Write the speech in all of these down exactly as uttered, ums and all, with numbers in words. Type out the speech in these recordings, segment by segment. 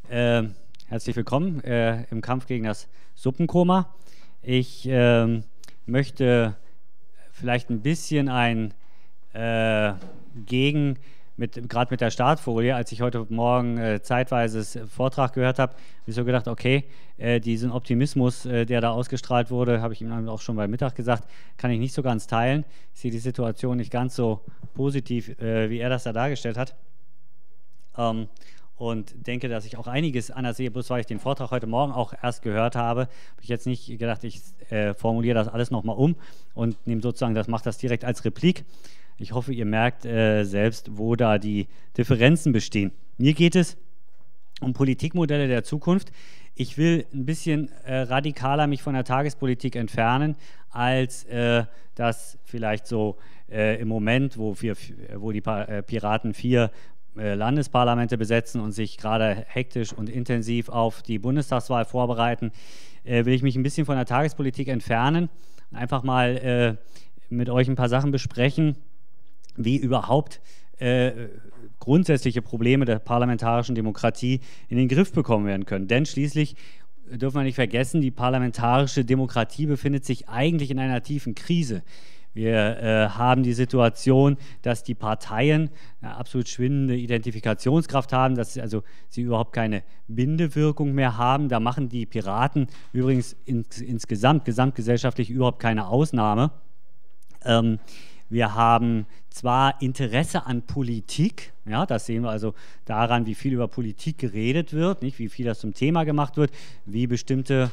Äh, herzlich willkommen äh, im Kampf gegen das Suppenkoma. Ich äh, möchte vielleicht ein bisschen ein äh, Gegen, mit, gerade mit der Startfolie, als ich heute Morgen äh, zeitweise Vortrag gehört habe, habe ich so gedacht, okay, äh, diesen Optimismus, äh, der da ausgestrahlt wurde, habe ich ihm auch schon beim Mittag gesagt, kann ich nicht so ganz teilen. Ich sehe die Situation nicht ganz so positiv, äh, wie er das da dargestellt hat. Ähm, und denke, dass ich auch einiges anders sehe, bloß weil ich den Vortrag heute Morgen auch erst gehört habe, habe ich jetzt nicht gedacht, ich äh, formuliere das alles nochmal um und nehme sozusagen, das mache das direkt als Replik. Ich hoffe, ihr merkt äh, selbst, wo da die Differenzen bestehen. Mir geht es um Politikmodelle der Zukunft. Ich will ein bisschen äh, radikaler mich von der Tagespolitik entfernen, als äh, das vielleicht so äh, im Moment, wo, wir, wo die pa äh, Piraten vier Landesparlamente besetzen und sich gerade hektisch und intensiv auf die Bundestagswahl vorbereiten, äh, will ich mich ein bisschen von der Tagespolitik entfernen und einfach mal äh, mit euch ein paar Sachen besprechen, wie überhaupt äh, grundsätzliche Probleme der parlamentarischen Demokratie in den Griff bekommen werden können. Denn schließlich dürfen wir nicht vergessen, die parlamentarische Demokratie befindet sich eigentlich in einer tiefen Krise. Wir äh, haben die Situation, dass die Parteien eine absolut schwindende Identifikationskraft haben, dass sie, also sie überhaupt keine Bindewirkung mehr haben. Da machen die Piraten übrigens ins, insgesamt, gesamtgesellschaftlich überhaupt keine Ausnahme. Ähm, wir haben zwar Interesse an Politik, ja, das sehen wir also daran, wie viel über Politik geredet wird, nicht, wie viel das zum Thema gemacht wird, wie bestimmte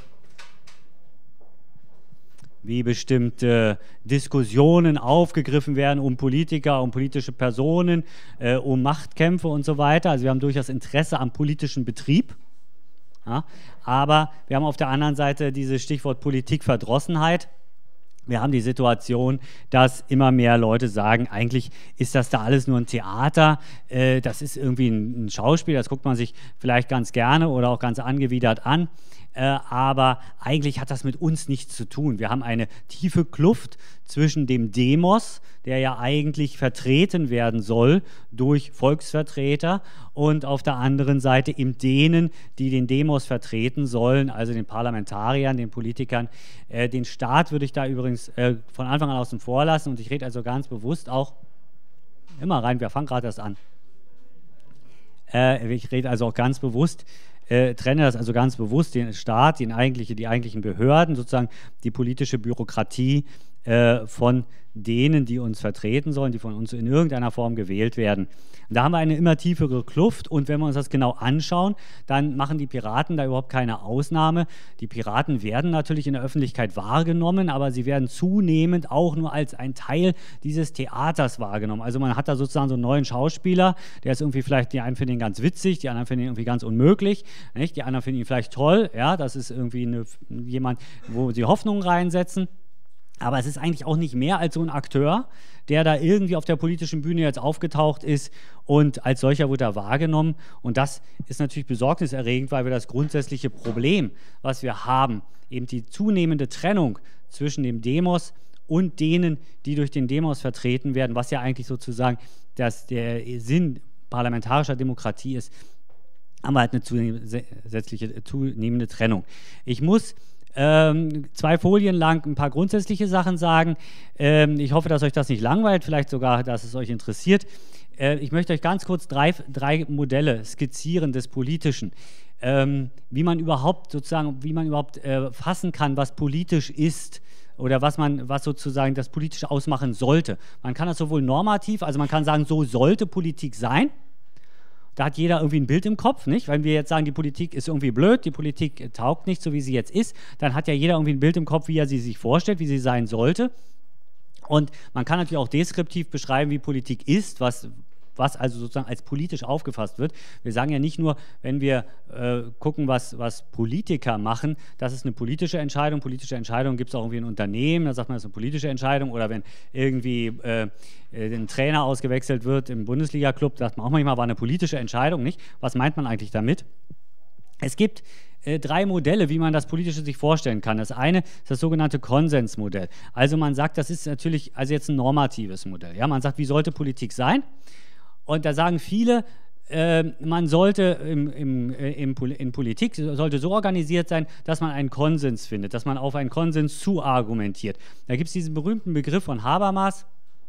wie bestimmte Diskussionen aufgegriffen werden um Politiker, um politische Personen, äh, um Machtkämpfe und so weiter. Also wir haben durchaus Interesse am politischen Betrieb. Ja, aber wir haben auf der anderen Seite dieses Stichwort Politikverdrossenheit. Wir haben die Situation, dass immer mehr Leute sagen, eigentlich ist das da alles nur ein Theater, äh, das ist irgendwie ein, ein Schauspiel, das guckt man sich vielleicht ganz gerne oder auch ganz angewidert an. Äh, aber eigentlich hat das mit uns nichts zu tun. Wir haben eine tiefe Kluft zwischen dem Demos, der ja eigentlich vertreten werden soll durch Volksvertreter, und auf der anderen Seite eben denen, die den Demos vertreten sollen, also den Parlamentariern, den Politikern. Äh, den Staat würde ich da übrigens äh, von Anfang an außen vor lassen, und ich rede also ganz bewusst auch, immer rein, wir fangen gerade erst an, äh, ich rede also auch ganz bewusst, Äh, trenne das also ganz bewusst, den Staat, den eigentliche, die eigentlichen Behörden, sozusagen die politische Bürokratie äh, von denen, die uns vertreten sollen, die von uns in irgendeiner Form gewählt werden. Und da haben wir eine immer tiefere Kluft, und wenn wir uns das genau anschauen, dann machen die Piraten da überhaupt keine Ausnahme. Die Piraten werden natürlich in der Öffentlichkeit wahrgenommen, aber sie werden zunehmend auch nur als ein Teil dieses Theaters wahrgenommen. Also man hat da sozusagen so einen neuen Schauspieler, der ist irgendwie vielleicht, die einen finden ihn ganz witzig, die anderen finden ihn irgendwie ganz unmöglich, nicht? Die anderen finden ihn vielleicht toll, ja, das ist irgendwie eine, jemand, wo sie Hoffnungen reinsetzen. Aber es ist eigentlich auch nicht mehr als so ein Akteur, der da irgendwie auf der politischen Bühne jetzt aufgetaucht ist, und als solcher wird er wahrgenommen. Und das ist natürlich besorgniserregend, weil wir das grundsätzliche Problem, was wir haben, eben die zunehmende Trennung zwischen dem Demos und denen, die durch den Demos vertreten werden, was ja eigentlich sozusagen das, der Sinn parlamentarischer Demokratie ist, haben wir halt eine zusätzliche, zunehmende Trennung. Ich muss Ähm, zwei Folien lang ein paar grundsätzliche Sachen sagen. Ähm, ich hoffe, dass euch das nicht langweilt, vielleicht sogar, dass es euch interessiert. Äh, ich möchte euch ganz kurz drei, drei Modelle skizzieren des Politischen. Ähm, wie man überhaupt sozusagen, wie man überhaupt äh, fassen kann, was politisch ist, oder was man, was sozusagen das Politische ausmachen sollte. Man kann das sowohl normativ, also man kann sagen, so sollte Politik sein. Da hat jeder irgendwie ein Bild im Kopf, nicht? Wenn wir jetzt sagen, die Politik ist irgendwie blöd, die Politik taugt nicht, so wie sie jetzt ist, dann hat ja jeder irgendwie ein Bild im Kopf, wie er sie sich vorstellt, wie sie sein sollte. Und man kann natürlich auch deskriptiv beschreiben, wie Politik ist, was, was also sozusagen als politisch aufgefasst wird. Wir sagen ja nicht nur, wenn wir äh, gucken, was, was Politiker machen, das ist eine politische Entscheidung. Politische Entscheidungen gibt es auch irgendwie in Unternehmen, da sagt man, das ist eine politische Entscheidung. Oder wenn irgendwie äh, ein Trainer ausgewechselt wird im Bundesliga-Club, sagt man auch manchmal, war eine politische Entscheidung, nicht? Was meint man eigentlich damit? Es gibt äh, drei Modelle, wie man das Politische sich vorstellen kann. Das eine ist das sogenannte Konsensmodell. Also man sagt, das ist natürlich also jetzt ein normatives Modell. Ja? Man sagt, wie sollte Politik sein? Und da sagen viele, äh, man sollte im, im, äh, im, in Politik sollte so organisiert sein, dass man einen Konsens findet, dass man auf einen Konsens zu argumentiert. Da gibt es diesen berühmten Begriff von Habermas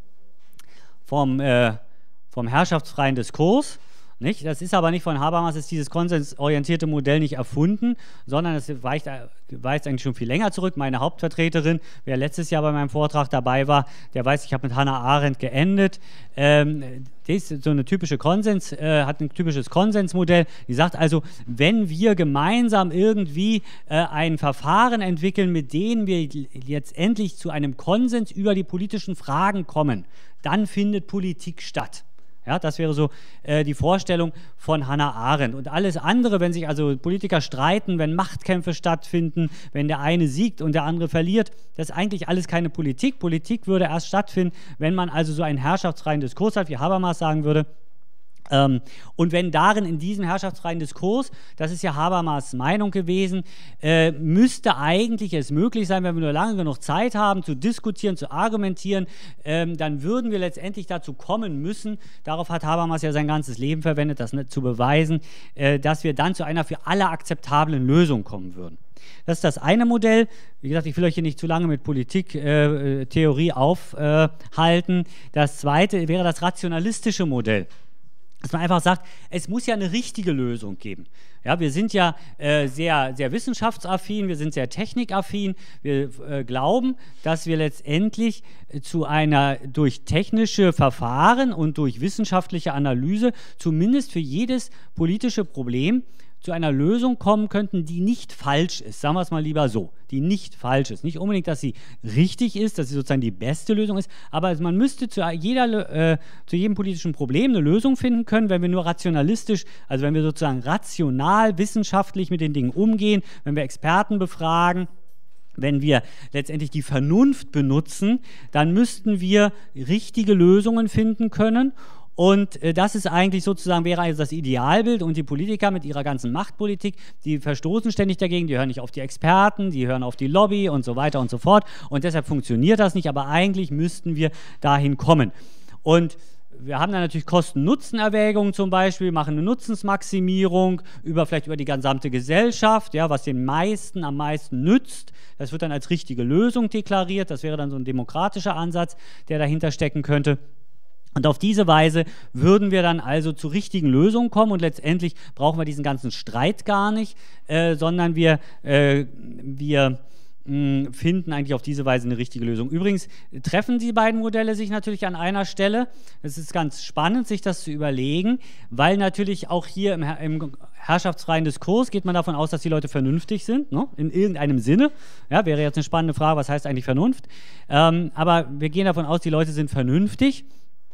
vom, äh, vom herrschaftsfreien Diskurs. Nicht? Das ist aber nicht von Habermas, ist dieses konsensorientierte Modell nicht erfunden, sondern es weicht, weist eigentlich schon viel länger zurück. Meine Hauptvertreterin, wer letztes Jahr bei meinem Vortrag dabei war, der weiß, ich habe mit Hannah Arendt geendet. Ähm, die ist so eine typische Konsens, äh, hat ein typisches Konsensmodell. Die sagt also, wenn wir gemeinsam irgendwie äh, ein Verfahren entwickeln, mit denen wir jetzt endlich zu einem Konsens über die politischen Fragen kommen, dann findet Politik statt. Ja, das wäre so äh, die Vorstellung von Hannah Arendt. Und alles andere, wenn sich also Politiker streiten, wenn Machtkämpfe stattfinden, wenn der eine siegt und der andere verliert, das ist eigentlich alles keine Politik. Politik würde erst stattfinden, wenn man also so einen herrschaftsfreien Diskurs hat, wie Habermas sagen würde. Ähm, und wenn darin, in diesem herrschaftsfreien Diskurs, das ist ja Habermas' Meinung gewesen, äh, müsste eigentlich es möglich sein, wenn wir nur lange genug Zeit haben, zu diskutieren, zu argumentieren, ähm, dann würden wir letztendlich dazu kommen müssen, darauf hat Habermas ja sein ganzes Leben verwendet, das nicht zu beweisen, äh, dass wir dann zu einer für alle akzeptablen Lösung kommen würden. Das ist das eine Modell. Wie gesagt, ich will euch hier nicht zu lange mit Politiktheorie äh, aufhalten. Das zweite wäre das rationalistische Modell. Dass man einfach sagt, es muss ja eine richtige Lösung geben. Ja, wir sind ja äh, sehr, sehr wissenschaftsaffin, wir sind sehr technikaffin. Wir äh, glauben, dass wir letztendlich äh, zu einer durch technische Verfahren und durch wissenschaftliche Analyse zumindest für jedes politische Problem zu einer Lösung kommen könnten, die nicht falsch ist. Sagen wir es mal lieber so, die nicht falsch ist. Nicht unbedingt, dass sie richtig ist, dass sie sozusagen die beste Lösung ist, aber man müsste zu, jeder, äh, zu jedem politischen Problem eine Lösung finden können, wenn wir nur rationalistisch, also wenn wir sozusagen rational, wissenschaftlich mit den Dingen umgehen, wenn wir Experten befragen, wenn wir letztendlich die Vernunft benutzen, dann müssten wir richtige Lösungen finden können. Und äh, das ist eigentlich sozusagen, wäre also das Idealbild, und die Politiker mit ihrer ganzen Machtpolitik, die verstoßen ständig dagegen, die hören nicht auf die Experten, die hören auf die Lobby und so weiter und so fort, und deshalb funktioniert das nicht, aber eigentlich müssten wir dahin kommen. Und wir haben dann natürlich Kosten-Nutzen-Erwägungen zum Beispiel, machen eine Nutzensmaximierung über, vielleicht über die gesamte Gesellschaft, ja, was den meisten am meisten nützt. Das wird dann als richtige Lösung deklariert, das wäre dann so ein demokratischer Ansatz, der dahinter stecken könnte. Und auf diese Weise würden wir dann also zu richtigen Lösungen kommen, und letztendlich brauchen wir diesen ganzen Streit gar nicht, äh, sondern wir, äh, wir mh, finden eigentlich auf diese Weise eine richtige Lösung. Übrigens treffen die beiden Modelle sich natürlich an einer Stelle. Es ist ganz spannend, sich das zu überlegen, weil natürlich auch hier im, im herrschaftsfreien Diskurs geht man davon aus, dass die Leute vernünftig sind, ne? In irgendeinem Sinne. Ja, wäre jetzt eine spannende Frage, was heißt eigentlich Vernunft? Ähm, aber wir gehen davon aus, die Leute sind vernünftig.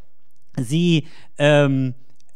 Sie ähm,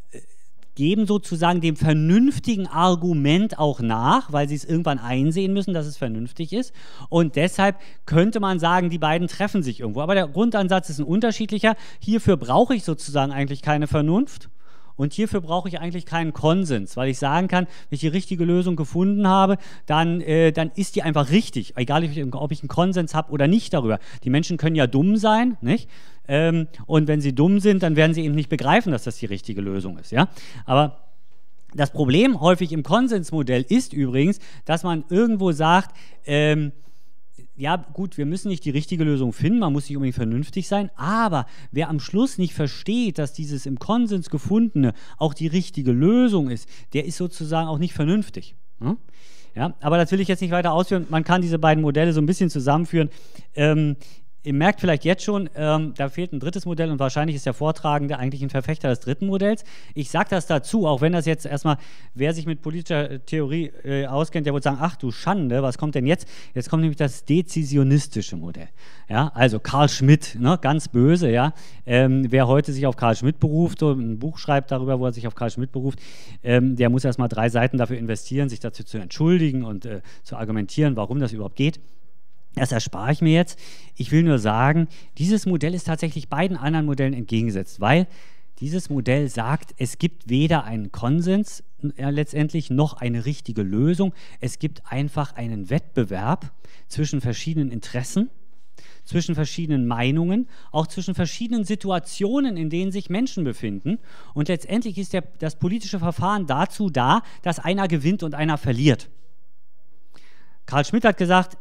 geben sozusagen dem vernünftigen Argument auch nach, weil sie es irgendwann einsehen müssen, dass es vernünftig ist. Und deshalb könnte man sagen, die beiden treffen sich irgendwo. Aber der Grundansatz ist ein unterschiedlicher. Hierfür brauche ich sozusagen eigentlich keine Vernunft. Und hierfür brauche ich eigentlich keinen Konsens, weil ich sagen kann, wenn ich die richtige Lösung gefunden habe, dann, äh, dann ist die einfach richtig, egal ob ich einen Konsens habe oder nicht darüber. Die Menschen können ja dumm sein, nicht? Ähm, und wenn sie dumm sind, dann werden sie eben nicht begreifen, dass das die richtige Lösung ist. Ja? Aber das Problem häufig im Konsensmodell ist übrigens, dass man irgendwo sagt, ähm, ja gut, wir müssen nicht die richtige Lösung finden, man muss nicht unbedingt vernünftig sein, aber wer am Schluss nicht versteht, dass dieses im Konsens gefundene auch die richtige Lösung ist, der ist sozusagen auch nicht vernünftig. Hm? Ja, aber das will ich jetzt nicht weiter ausführen, man kann diese beiden Modelle so ein bisschen zusammenführen. Ähm, Ihr merkt vielleicht jetzt schon, ähm, da fehlt ein drittes Modell, und wahrscheinlich ist der Vortragende eigentlich ein Verfechter des dritten Modells. Ich sage das dazu, auch wenn das jetzt erstmal, wer sich mit politischer Theorie äh, auskennt, der wird sagen, ach du Schande, was kommt denn jetzt? Jetzt kommt nämlich das dezisionistische Modell. Ja, also Carl Schmitt, ne, ganz böse, ja. Ähm, wer heute sich auf Carl Schmitt beruft, so ein Buch schreibt darüber, wo er sich auf Carl Schmitt beruft, ähm, der muss erstmal drei Seiten dafür investieren, sich dazu zu entschuldigen und äh, zu argumentieren, warum das überhaupt geht. Das erspare ich mir jetzt. Ich will nur sagen, dieses Modell ist tatsächlich beiden anderen Modellen entgegengesetzt, weil dieses Modell sagt, es gibt weder einen Konsens äh, letztendlich noch eine richtige Lösung. Es gibt einfach einen Wettbewerb zwischen verschiedenen Interessen. zwischen verschiedenen Meinungen, auch zwischen verschiedenen Situationen, in denen sich Menschen befinden. Und letztendlich ist der, das politische Verfahren dazu da, dass einer gewinnt und einer verliert. Carl Schmitt hat gesagt,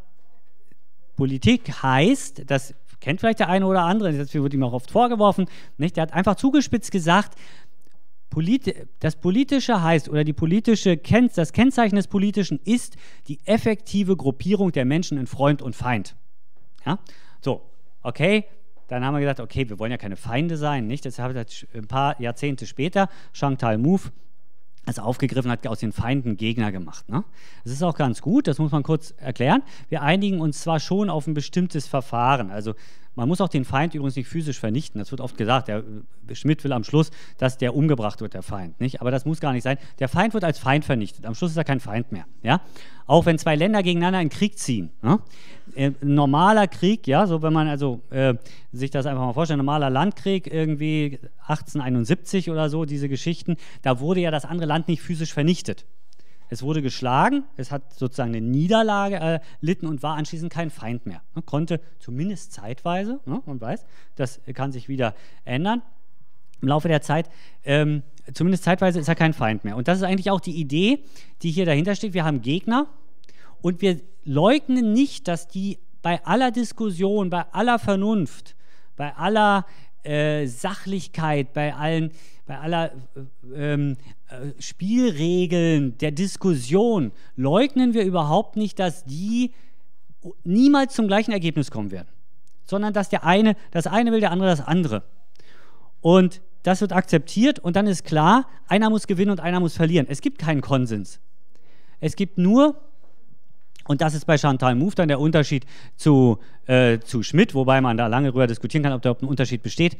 Politik heißt, das kennt vielleicht der eine oder andere, das wird ihm auch oft vorgeworfen, nicht? Der hat einfach zugespitzt gesagt, Polit das Politische heißt, oder die politische Ken das Kennzeichen des Politischen ist die effektive Gruppierung der Menschen in Freund und Feind. Ja? So, okay, dann haben wir gesagt, okay, wir wollen ja keine Feinde sein, nicht? Deshalb hat ein paar Jahrzehnte später Chantal Mouffe das aufgegriffen, hat aus den Feinden Gegner gemacht. Ne? Das ist auch ganz gut, das muss man kurz erklären. Wir einigen uns zwar schon auf ein bestimmtes Verfahren, also man muss auch den Feind übrigens nicht physisch vernichten. Das wird oft gesagt, der Schmitt will am Schluss, dass der umgebracht wird, der Feind. Nicht? Aber das muss gar nicht sein. Der Feind wird als Feind vernichtet. Am Schluss ist er kein Feind mehr. Ja? Auch wenn zwei Länder gegeneinander in Krieg ziehen. Ne? Ein normaler Krieg, ja, so wenn man also äh, sich das einfach mal vorstellt, ein normaler Landkrieg irgendwie achtzehnhunderteinundsiebzig oder so, diese Geschichten, da wurde ja das andere Land nicht physisch vernichtet. Es wurde geschlagen, es hat sozusagen eine Niederlage erlitten und war anschließend kein Feind mehr. Ne, konnte zumindest zeitweise, ne, man weiß, das kann sich wieder ändern im Laufe der Zeit, ähm, zumindest zeitweise ist er kein Feind mehr. Und das ist eigentlich auch die Idee, die hier dahinter steht. Wir haben Gegner und wir leugnen nicht, dass die bei aller Diskussion, bei aller Vernunft, bei aller äh, Sachlichkeit, bei allen bei aller ähm, äh, Spielregeln der Diskussion leugnen wir überhaupt nicht, dass die niemals zum gleichen Ergebnis kommen werden, sondern dass der eine das eine will, der andere das andere. Und das wird akzeptiert und dann ist klar, einer muss gewinnen und einer muss verlieren. Es gibt keinen Konsens. Es gibt nur, und das ist bei Chantal Mouffe dann der Unterschied zu, äh, zu Schmitt, wobei man da lange darüber diskutieren kann, ob da ein Unterschied besteht.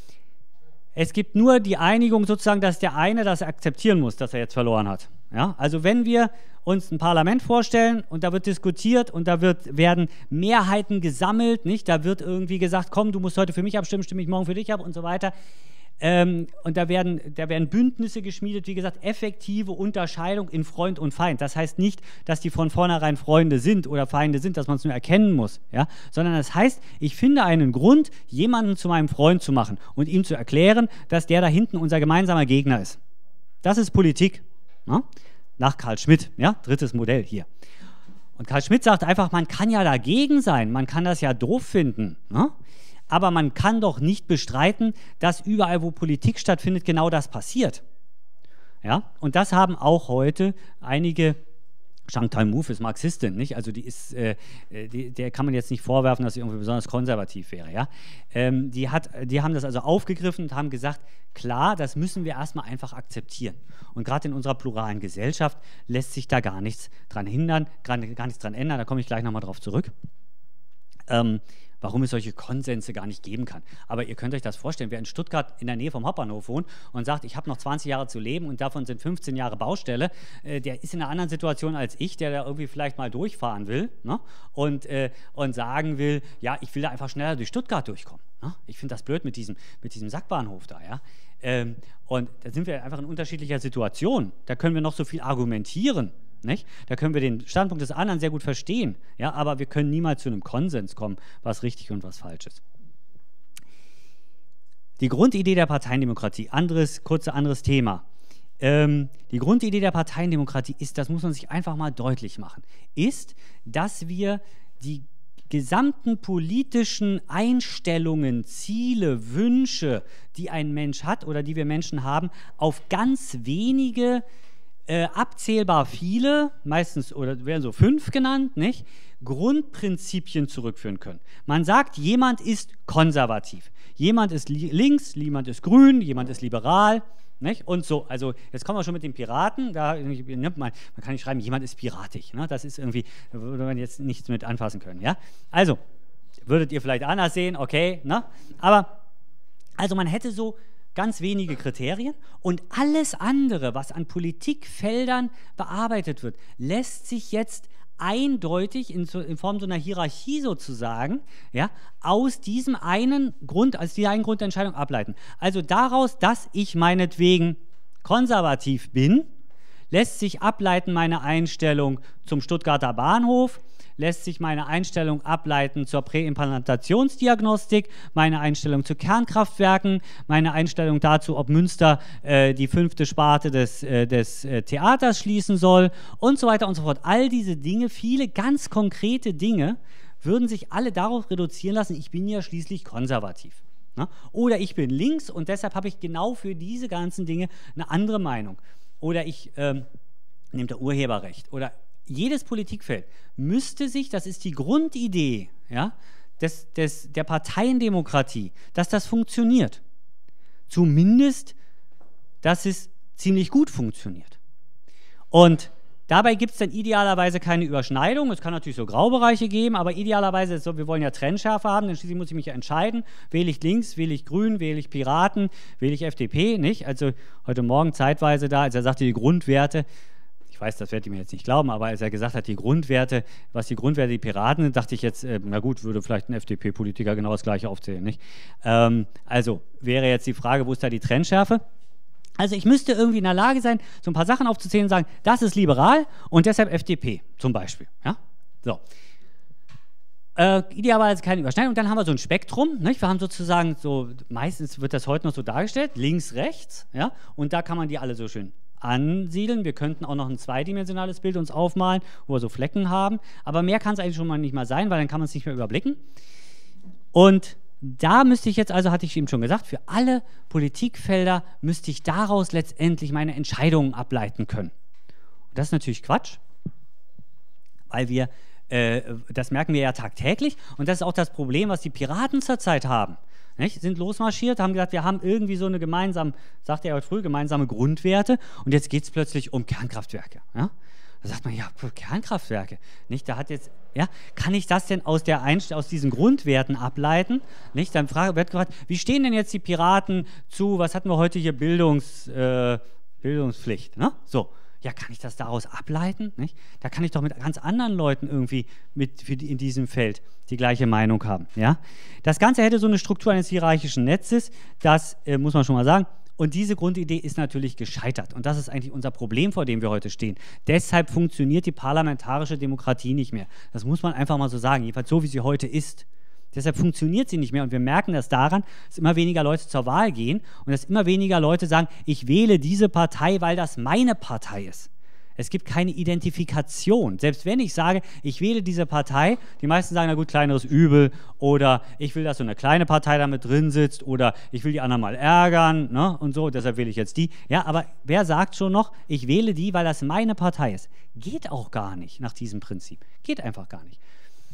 Es gibt nur die Einigung sozusagen, dass der eine das akzeptieren muss, dass er jetzt verloren hat. Ja? Also wenn wir uns ein Parlament vorstellen und da wird diskutiert und da wird, werden Mehrheiten gesammelt, nicht? Da wird irgendwie gesagt, komm, du musst heute für mich abstimmen, stimme ich morgen für dich ab und so weiter. Ähm, und da werden, da werden Bündnisse geschmiedet, wie gesagt, effektive Unterscheidung in Freund und Feind. Das heißt nicht, dass die von vornherein Freunde sind oder Feinde sind, dass man es nur erkennen muss, ja? Sondern das heißt, ich finde einen Grund, jemanden zu meinem Freund zu machen und ihm zu erklären, dass der da hinten unser gemeinsamer Gegner ist. Das ist Politik, ja? Nach Carl Schmitt, ja? Drittes Modell hier. Und Carl Schmitt sagt einfach, man kann ja dagegen sein, man kann das ja doof finden, ja? Aber man kann doch nicht bestreiten, dass überall, wo Politik stattfindet, genau das passiert. Ja? Und das haben auch heute einige, Chantal Mouffe ist Marxistin, nicht? Also die ist, äh, die, der kann man jetzt nicht vorwerfen, dass sie irgendwie besonders konservativ wäre. Ja? Ähm, die, hat, die haben das also aufgegriffen und haben gesagt, klar, das müssen wir erstmal einfach akzeptieren. Und gerade in unserer pluralen Gesellschaft lässt sich da gar nichts dran hindern, gar, gar nichts dran ändern, da komme ich gleich nochmal drauf zurück. Ähm, warum es solche Konsense gar nicht geben kann. Aber ihr könnt euch das vorstellen, wer in Stuttgart in der Nähe vom Hauptbahnhof wohnt und sagt, ich habe noch zwanzig Jahre zu leben und davon sind fünfzehn Jahre Baustelle, äh, der ist in einer anderen Situation als ich, der da irgendwie vielleicht mal durchfahren will, ne? und, äh, und sagen will, ja, ich will da einfach schneller durch Stuttgart durchkommen. Ne? Ich finde das blöd mit diesem, mit diesem Sackbahnhof da. Ja? Ähm, und da sind wir einfach in unterschiedlicher Situation. Da können wir noch so viel argumentieren. Nicht? Da können wir den Standpunkt des anderen sehr gut verstehen, ja, aber wir können niemals zu einem Konsens kommen, was richtig und was falsch ist. Die Grundidee der Parteiendemokratie, anderes, kurze anderes Thema. Ähm, die Grundidee der Parteiendemokratie ist, das muss man sich einfach mal deutlich machen, ist, dass wir die gesamten politischen Einstellungen, Ziele, Wünsche, die ein Mensch hat oder die wir Menschen haben, auf ganz wenige Äh, abzählbar viele, meistens oder werden so fünf genannt, nicht? Grundprinzipien zurückführen können. Man sagt, jemand ist konservativ, jemand ist li links, jemand ist grün, jemand ist liberal, nicht? Und so. Also jetzt kommen wir schon mit den Piraten, da nimmt man, man kann nicht schreiben, jemand ist piratisch, ne? Das ist irgendwie, da würde man jetzt nichts mit anfassen können, ja? Also, würdet ihr vielleicht anders sehen, okay, ne? Aber, also man hätte so ganz wenige Kriterien und alles andere, was an Politikfeldern bearbeitet wird, lässt sich jetzt eindeutig in, so, in Form so einer Hierarchie sozusagen, ja, aus diesem einen Grund, aus dieser einen Grundentscheidung ableiten. Also daraus, dass ich meinetwegen konservativ bin, lässt sich ableiten meine Einstellung zum Stuttgarter Bahnhof, lässt sich meine Einstellung ableiten zur Präimplantationsdiagnostik, meine Einstellung zu Kernkraftwerken, meine Einstellung dazu, ob Münster äh, die fünfte Sparte des, äh, des äh, Theaters schließen soll und so weiter und so fort. All diese Dinge, viele ganz konkrete Dinge, würden sich alle darauf reduzieren lassen, ich bin ja schließlich konservativ. Ne? Oder ich bin links und deshalb habe ich genau für diese ganzen Dinge eine andere Meinung. Oder ich ähm, nehme das Urheberrecht. Oder jedes Politikfeld müsste sich, das ist die Grundidee, ja, des, des, der Parteiendemokratie, dass das funktioniert. Zumindest, dass es ziemlich gut funktioniert. Und dabei gibt es dann idealerweise keine Überschneidung. Es kann natürlich so Graubereiche geben, aber idealerweise ist es so, wir wollen ja Trennschärfe haben, denn schließlich muss ich mich ja entscheiden, wähle ich links, wähle ich grün, wähle ich Piraten, wähle ich F D P, nicht? Also heute Morgen zeitweise da, als er sagte, die Grundwerte, ich weiß, das werdet ihr mir jetzt nicht glauben, aber als er gesagt hat, die Grundwerte, was die Grundwerte die Piraten sind, dachte ich jetzt, äh, na gut, würde vielleicht ein F D P-Politiker genau das Gleiche aufzählen, nicht? Ähm, also wäre jetzt die Frage, wo ist da die Trennschärfe? Also ich müsste irgendwie in der Lage sein, so ein paar Sachen aufzuzählen und sagen, das ist liberal und deshalb F D P zum Beispiel. Ja? So. Äh, idealerweise keine Überschneidung. Und dann haben wir so ein Spektrum. Nicht? Wir haben sozusagen so, meistens wird das heute noch so dargestellt, links, rechts. Ja? Und da kann man die alle so schön ansiedeln. Wir könnten auch noch ein zweidimensionales Bild uns aufmalen, wo wir so Flecken haben. Aber mehr kann es eigentlich schon mal nicht mal sein, weil dann kann man es nicht mehr überblicken. Und da müsste ich jetzt, also hatte ich eben schon gesagt, für alle Politikfelder müsste ich daraus letztendlich meine Entscheidungen ableiten können. Und das ist natürlich Quatsch, weil wir, äh, das merken wir ja tagtäglich und das ist auch das Problem, was die Piraten zurzeit haben. Nicht? Sind losmarschiert, haben gesagt, wir haben irgendwie so eine gemeinsame, sagte er heute früh, gemeinsame Grundwerte und jetzt geht es plötzlich um Kernkraftwerke. Ja? Da sagt man, ja, Kernkraftwerke, nicht? Da hat jetzt, ja, kann ich das denn aus, der Einst aus diesen Grundwerten ableiten? Nicht? Dann frage, wird gefragt, wie stehen denn jetzt die Piraten zu, was hatten wir heute hier, Bildungs, äh, Bildungspflicht, ne? So. Ja, kann ich das daraus ableiten? Nicht? Da kann ich doch mit ganz anderen Leuten irgendwie mit für die, in diesem Feld die gleiche Meinung haben. Ja? Das Ganze hätte so eine Struktur eines hierarchischen Netzes, das äh, muss man schon mal sagen. Und diese Grundidee ist natürlich gescheitert. Und das ist eigentlich unser Problem, vor dem wir heute stehen. Deshalb funktioniert die parlamentarische Demokratie nicht mehr. Das muss man einfach mal so sagen, jedenfalls so, wie sie heute ist. Deshalb funktioniert sie nicht mehr und wir merken das daran, dass immer weniger Leute zur Wahl gehen und dass immer weniger Leute sagen, ich wähle diese Partei, weil das meine Partei ist. Es gibt keine Identifikation. Selbst wenn ich sage, ich wähle diese Partei, die meisten sagen, na gut, kleineres Übel oder ich will, dass so eine kleine Partei damit drin sitzt oder ich will die anderen mal ärgern, ne, und so, deshalb wähle ich jetzt die. Ja, aber wer sagt schon noch, ich wähle die, weil das meine Partei ist? Geht auch gar nicht nach diesem Prinzip. Geht einfach gar nicht.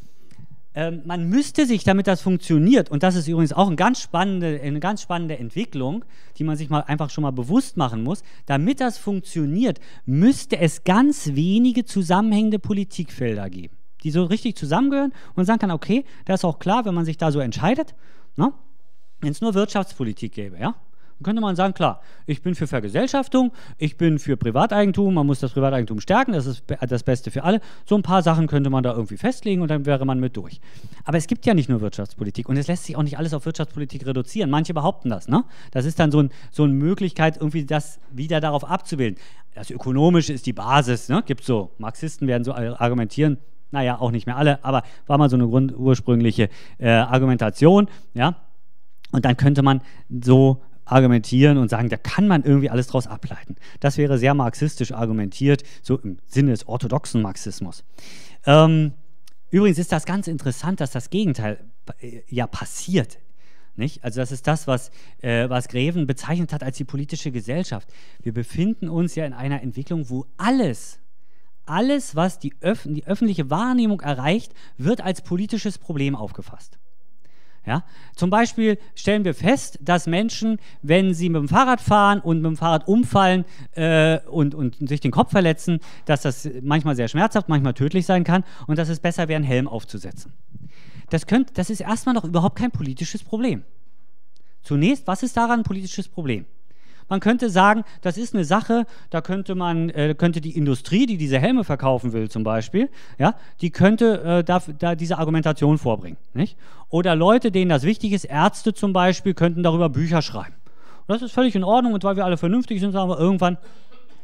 Ähm, man müsste sich, damit das funktioniert, und das ist übrigens auch eine ganz, spannende, eine ganz spannende Entwicklung, die man sich mal einfach schon mal bewusst machen muss, damit das funktioniert, müsste es ganz wenige zusammenhängende Politikfelder geben, die so richtig zusammengehören und sagen kann, okay, das ist auch klar, wenn man sich da so entscheidet, ne? Wenn es nur Wirtschaftspolitik gäbe, ja? Dann könnte man sagen, klar, ich bin für Vergesellschaftung, ich bin für Privateigentum, man muss das Privateigentum stärken, das ist das Beste für alle. So ein paar Sachen könnte man da irgendwie festlegen und dann wäre man mit durch. Aber es gibt ja nicht nur Wirtschaftspolitik und es lässt sich auch nicht alles auf Wirtschaftspolitik reduzieren. Manche behaupten das, ne? Das ist dann so, ein, so eine Möglichkeit, irgendwie das wieder darauf abzubilden. Das Ökonomische ist die Basis, ne? Gibt so, Marxisten werden so argumentieren, naja, auch nicht mehr alle, aber war mal so eine Grund, ursprüngliche äh, Argumentation, ja? Und dann könnte man so argumentieren und sagen, da kann man irgendwie alles draus ableiten. Das wäre sehr marxistisch argumentiert, so im Sinne des orthodoxen Marxismus. Ähm, übrigens ist das ganz interessant, dass das Gegenteil äh, ja passiert. Nicht? Also das ist das, was, äh, was Greven bezeichnet hat als die politische Gesellschaft. Wir befinden uns ja in einer Entwicklung, wo alles, alles, was die, Öf die öffentliche Wahrnehmung erreicht, wird als politisches Problem aufgefasst. Ja? Zum Beispiel stellen wir fest, dass Menschen, wenn sie mit dem Fahrrad fahren und mit dem Fahrrad umfallen äh, und, und sich den Kopf verletzen, dass das manchmal sehr schmerzhaft, manchmal tödlich sein kann und dass es besser wäre, einen Helm aufzusetzen. Das, könnt, das ist erstmal noch überhaupt kein politisches Problem. Zunächst, was ist daran ein politisches Problem? Man könnte sagen, das ist eine Sache, da könnte man, äh, könnte die Industrie, die diese Helme verkaufen will zum Beispiel, ja, die könnte äh, da, da diese Argumentation vorbringen. Nicht? Oder Leute, denen das wichtig ist, Ärzte zum Beispiel, könnten darüber Bücher schreiben. Und das ist völlig in Ordnung und weil wir alle vernünftig sind, sagen wir irgendwann,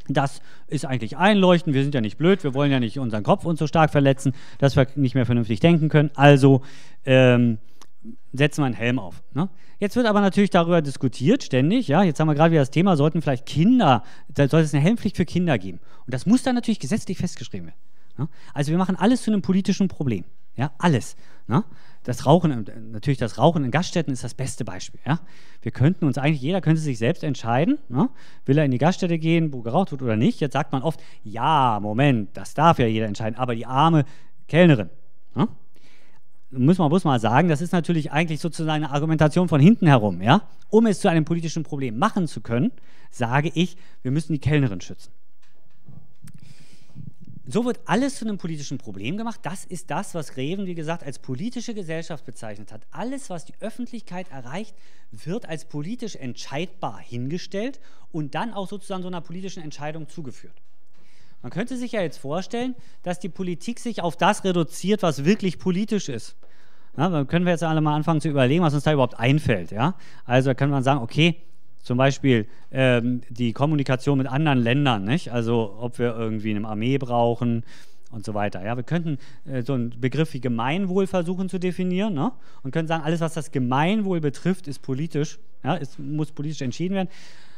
Das ist eigentlich einleuchtend, wir sind ja nicht blöd, wir wollen ja nicht unseren Kopf uns so stark verletzen, dass wir nicht mehr vernünftig denken können, also ähm, setzen wir einen Helm auf. Ne? Jetzt wird aber natürlich darüber diskutiert, ständig, ja, jetzt haben wir gerade wieder das Thema, sollten vielleicht Kinder, da sollte es eine Helmpflicht für Kinder geben. Und das muss dann natürlich gesetzlich festgeschrieben werden. Ne? Also wir machen alles zu einem politischen Problem, ja, alles. Ne? Das Rauchen, natürlich das Rauchen in Gaststätten ist das beste Beispiel. Ja? Wir könnten uns eigentlich, jeder könnte sich selbst entscheiden, ne? Will er in die Gaststätte gehen, wo geraucht wird oder nicht. Jetzt sagt man oft, ja, Moment, das darf ja jeder entscheiden, aber die arme Kellnerin. Ne? Muss man muss mal sagen, das ist natürlich eigentlich sozusagen eine Argumentation von hinten herum. Ja? Um es zu einem politischen Problem machen zu können, sage ich, wir müssen die Kellnerin schützen. So wird alles zu einem politischen Problem gemacht. Das ist das, was Greven, wie gesagt, als politische Gesellschaft bezeichnet hat. Alles, was die Öffentlichkeit erreicht, wird als politisch entscheidbar hingestellt und dann auch sozusagen so einer politischen Entscheidung zugeführt. Man könnte sich ja jetzt vorstellen, dass die Politik sich auf das reduziert, was wirklich politisch ist. Ja, dann können wir jetzt alle mal anfangen zu überlegen, was uns da überhaupt einfällt. Ja? Also da kann man sagen, okay, zum Beispiel ähm, die Kommunikation mit anderen Ländern, nicht? Also ob wir irgendwie eine Armee brauchen und so weiter. Ja? Wir könnten äh, so einen Begriff wie Gemeinwohl versuchen zu definieren, ne? Und können sagen, alles, was das Gemeinwohl betrifft, ist politisch, ja? Es muss politisch entschieden werden.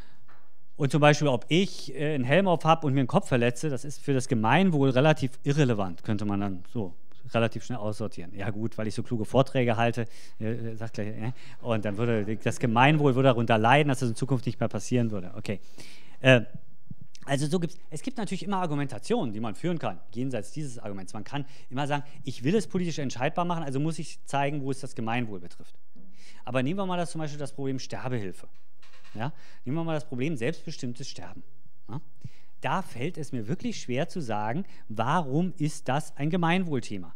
Und zum Beispiel, ob ich äh, einen Helm auf habe und mir den Kopf verletze, das ist für das Gemeinwohl relativ irrelevant, könnte man dann so relativ schnell aussortieren. Ja gut, weil ich so kluge Vorträge halte, äh, sagt gleich, äh, und dann würde das Gemeinwohl würde darunter leiden, dass das in Zukunft nicht mehr passieren würde. Okay. Äh, also so gibt's, es gibt natürlich immer Argumentationen, die man führen kann, jenseits dieses Arguments. Man kann immer sagen, ich will es politisch entscheidbar machen, also muss ich zeigen, wo es das Gemeinwohl betrifft. Aber nehmen wir mal das zum Beispiel das Problem Sterbehilfe. Ja? Nehmen wir mal das Problem selbstbestimmtes Sterben. Ja? Da fällt es mir wirklich schwer zu sagen, warum ist das ein Gemeinwohlthema?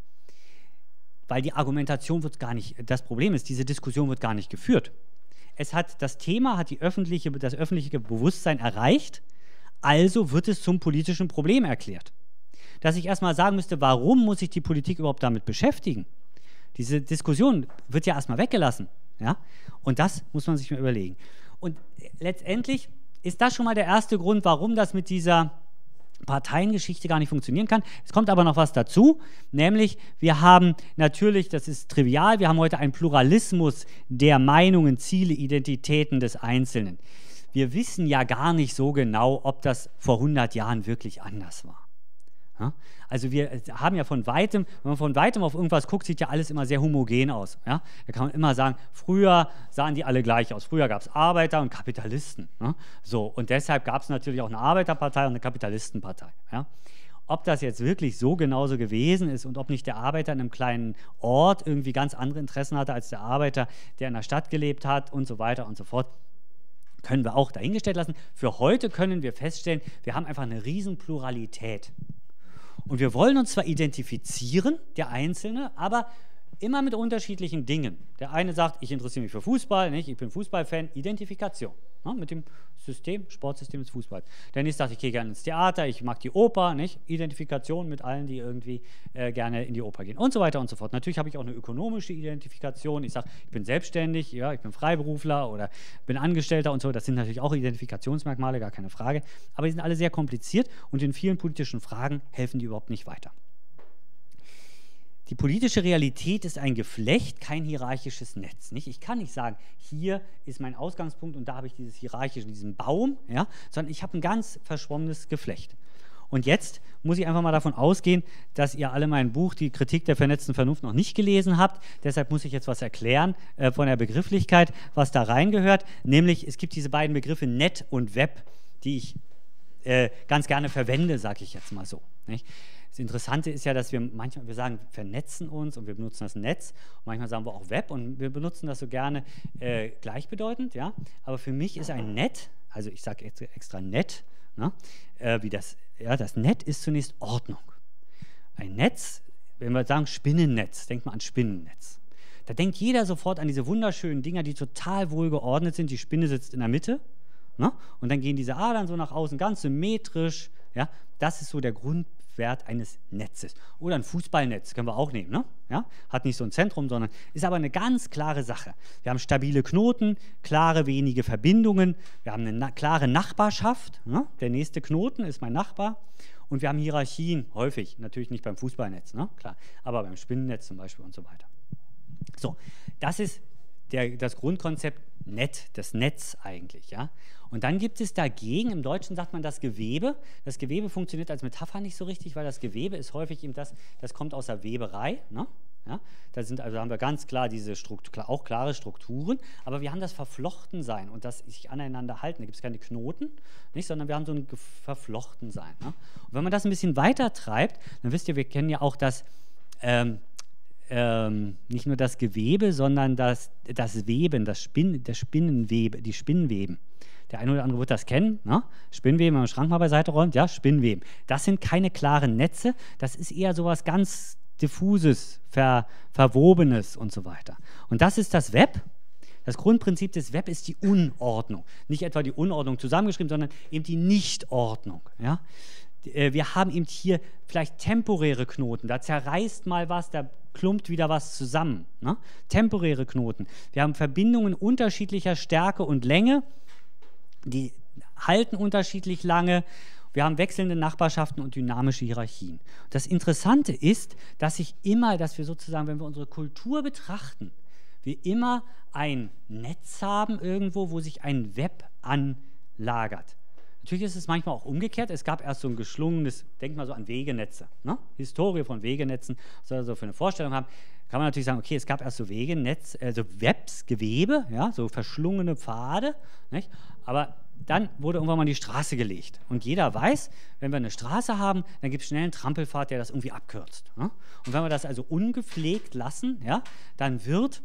Weil die Argumentation wird gar nicht, das Problem ist, diese Diskussion wird gar nicht geführt. Es hat, das Thema hat die öffentliche, das öffentliche Bewusstsein erreicht, also wird es zum politischen Problem erklärt. Dass ich erstmal sagen müsste, warum muss sich die Politik überhaupt damit beschäftigen? Diese Diskussion wird ja erstmal weggelassen. Ja? Und das muss man sich mal überlegen. Und letztendlich ist das schon mal der erste Grund, warum das mit dieser Parteiengeschichte gar nicht funktionieren kann. Es kommt aber noch was dazu, nämlich wir haben natürlich, das ist trivial, wir haben heute einen Pluralismus der Meinungen, Ziele, Identitäten des Einzelnen. Wir wissen ja gar nicht so genau, ob das vor hundert Jahren wirklich anders war. Ja? Also wir haben ja von weitem, wenn man von weitem auf irgendwas guckt, sieht ja alles immer sehr homogen aus. Ja? Da kann man immer sagen, früher sahen die alle gleich aus. Früher gab es Arbeiter und Kapitalisten. Ja? So, und deshalb gab es natürlich auch eine Arbeiterpartei und eine Kapitalistenpartei. Ja? Ob das jetzt wirklich so genauso gewesen ist und ob nicht der Arbeiter in einem kleinen Ort irgendwie ganz andere Interessen hatte als der Arbeiter, der in der Stadt gelebt hat und so weiter und so fort, können wir auch dahingestellt lassen. Für heute können wir feststellen, wir haben einfach eine riesen Pluralität. Und wir wollen uns zwar identifizieren, der Einzelne, aber immer mit unterschiedlichen Dingen. Der eine sagt, ich interessiere mich für Fußball, nicht? Ich bin Fußballfan, Identifikation, ne? Mit dem System, Sportsystem des Fußballs. Der nächste sagt, ich gehe gerne ins Theater, ich mag die Oper, nicht? Identifikation mit allen, die irgendwie äh, gerne in die Oper gehen und so weiter und so fort. Natürlich habe ich auch eine ökonomische Identifikation. Ich sage, ich bin selbstständig, ja, ich bin Freiberufler oder bin Angestellter und so. Das sind natürlich auch Identifikationsmerkmale, gar keine Frage. Aber die sind alle sehr kompliziert und in vielen politischen Fragen helfen die überhaupt nicht weiter. Die politische Realität ist ein Geflecht, kein hierarchisches Netz. Nicht? Ich kann nicht sagen, hier ist mein Ausgangspunkt und da habe ich dieses hierarchische, diesen Baum, ja? Sondern ich habe ein ganz verschwommenes Geflecht. Und jetzt muss ich einfach mal davon ausgehen, dass ihr alle mein Buch, die Kritik der vernetzten Vernunft, noch nicht gelesen habt. Deshalb muss ich jetzt was erklären äh, von der Begrifflichkeit, was da reingehört. Nämlich, es gibt diese beiden Begriffe Net und Web, die ich äh, ganz gerne verwende, sage ich jetzt mal so. Nicht? Das Interessante ist ja, dass wir manchmal, wir sagen, vernetzen uns und wir benutzen das Netz. Und manchmal sagen wir auch Web und wir benutzen das so gerne äh, gleichbedeutend. Ja? Aber für mich ist ein Net, also ich sage extra Net, ne? äh, wie das, ja, das Net ist zunächst Ordnung. Ein Netz, wenn wir sagen Spinnennetz, denkt man an Spinnennetz. Da denkt jeder sofort an diese wunderschönen Dinger, die total wohl geordnet sind. Die Spinne sitzt in der Mitte, ne? Und dann gehen diese Adern so nach außen, ganz symmetrisch. Ja? Das ist so der Grund Laufwert eines Netzes. Oder ein Fußballnetz, können wir auch nehmen. Ne? Ja? Hat nicht so ein Zentrum, sondern ist aber eine ganz klare Sache. Wir haben stabile Knoten, klare wenige Verbindungen, wir haben eine na klare Nachbarschaft. Ne? Der nächste Knoten ist mein Nachbar. Und wir haben Hierarchien, häufig, natürlich nicht beim Fußballnetz, ne? Klar, aber beim Spinnennetz zum Beispiel und so weiter. So, das ist der, das Grundkonzept Net, das Netz eigentlich. Ja? Und dann gibt es dagegen, im Deutschen sagt man das Gewebe. Das Gewebe funktioniert als Metapher nicht so richtig, weil das Gewebe ist häufig eben das, das kommt aus der Weberei. Ne? Ja? Da sind, also haben wir ganz klar diese Struktur, auch klare Strukturen, aber wir haben das Verflochtensein und das sich aneinander halten. Da gibt es keine Knoten, nicht, sondern wir haben so ein Verflochtensein. Ne? Und wenn man das ein bisschen weiter treibt, dann wisst ihr, wir kennen ja auch das, ähm, ähm, nicht nur das Gewebe, sondern das, das Weben, das, Spinn, das Spinnenwebe, die Spinnweben. Der eine oder andere wird das kennen, ne? Spinnweben, wenn man den Schrank mal beiseite räumt, ja, Spinnweben. Das sind keine klaren Netze, das ist eher sowas ganz diffuses, ver, verwobenes und so weiter. Und das ist das Web. Das Grundprinzip des Web ist die Unordnung. Nicht etwa die Unordnung zusammengeschrieben, sondern eben die Nichtordnung. Ja? Wir haben eben hier vielleicht temporäre Knoten. Da zerreißt mal was, da klumpt wieder was zusammen. Ne? Temporäre Knoten. Wir haben Verbindungen unterschiedlicher Stärke und Länge. Die halten unterschiedlich lange. Wir haben wechselnde Nachbarschaften und dynamische Hierarchien. Das Interessante ist, dass sich immer, dass wir sozusagen, wenn wir unsere Kultur betrachten, wir immer ein Netz haben irgendwo, wo sich ein Web anlagert. Natürlich ist es manchmal auch umgekehrt. Es gab erst so ein geschlungenes, denk mal so an Wegenetze, ne? Historie von Wegenetzen, soll also für eine Vorstellung haben. Kann man natürlich sagen, okay, es gab erst so Wegenetz, also Webs, Gewebe, ja, so verschlungene Pfade, nicht? Aber dann wurde irgendwann mal die Straße gelegt. Und jeder weiß, wenn wir eine Straße haben, dann gibt es schnell einen Trampelpfad, der das irgendwie abkürzt. Ja? Und wenn wir das also ungepflegt lassen, ja, dann wird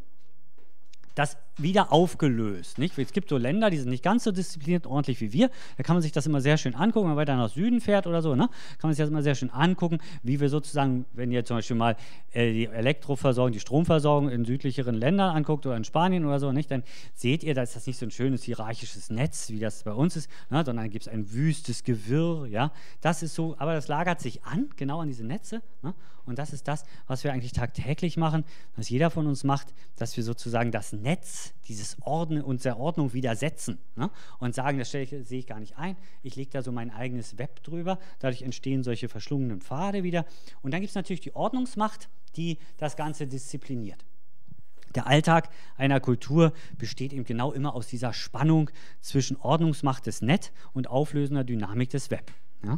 das wieder aufgelöst. Nicht? Es gibt so Länder, die sind nicht ganz so diszipliniert und ordentlich wie wir. Da kann man sich das immer sehr schön angucken, wenn man weiter nach Süden fährt oder so. Ne? Kann man sich das immer sehr schön angucken, wie wir sozusagen, wenn ihr zum Beispiel mal äh, die Elektroversorgung, die Stromversorgung in südlicheren Ländern anguckt oder in Spanien oder so, nicht? Dann seht ihr, da ist das nicht so ein schönes hierarchisches Netz, wie das bei uns ist, ne? Sondern gibt es ein wüstes Gewirr. Ja? Das ist so, aber das lagert sich an, genau an diese Netze. Ne? Und das ist das, was wir eigentlich tagtäglich machen, was jeder von uns macht, dass wir sozusagen das Netz, dieses Ordnen und der Ordnung widersetzen, ne? Und sagen, das stelle ich, sehe ich gar nicht ein, ich lege da so mein eigenes Web drüber, dadurch entstehen solche verschlungenen Pfade wieder. Und dann gibt es natürlich die Ordnungsmacht, die das Ganze diszipliniert. Der Alltag einer Kultur besteht eben genau immer aus dieser Spannung zwischen Ordnungsmacht des Net und auflösender Dynamik des Web. Ja?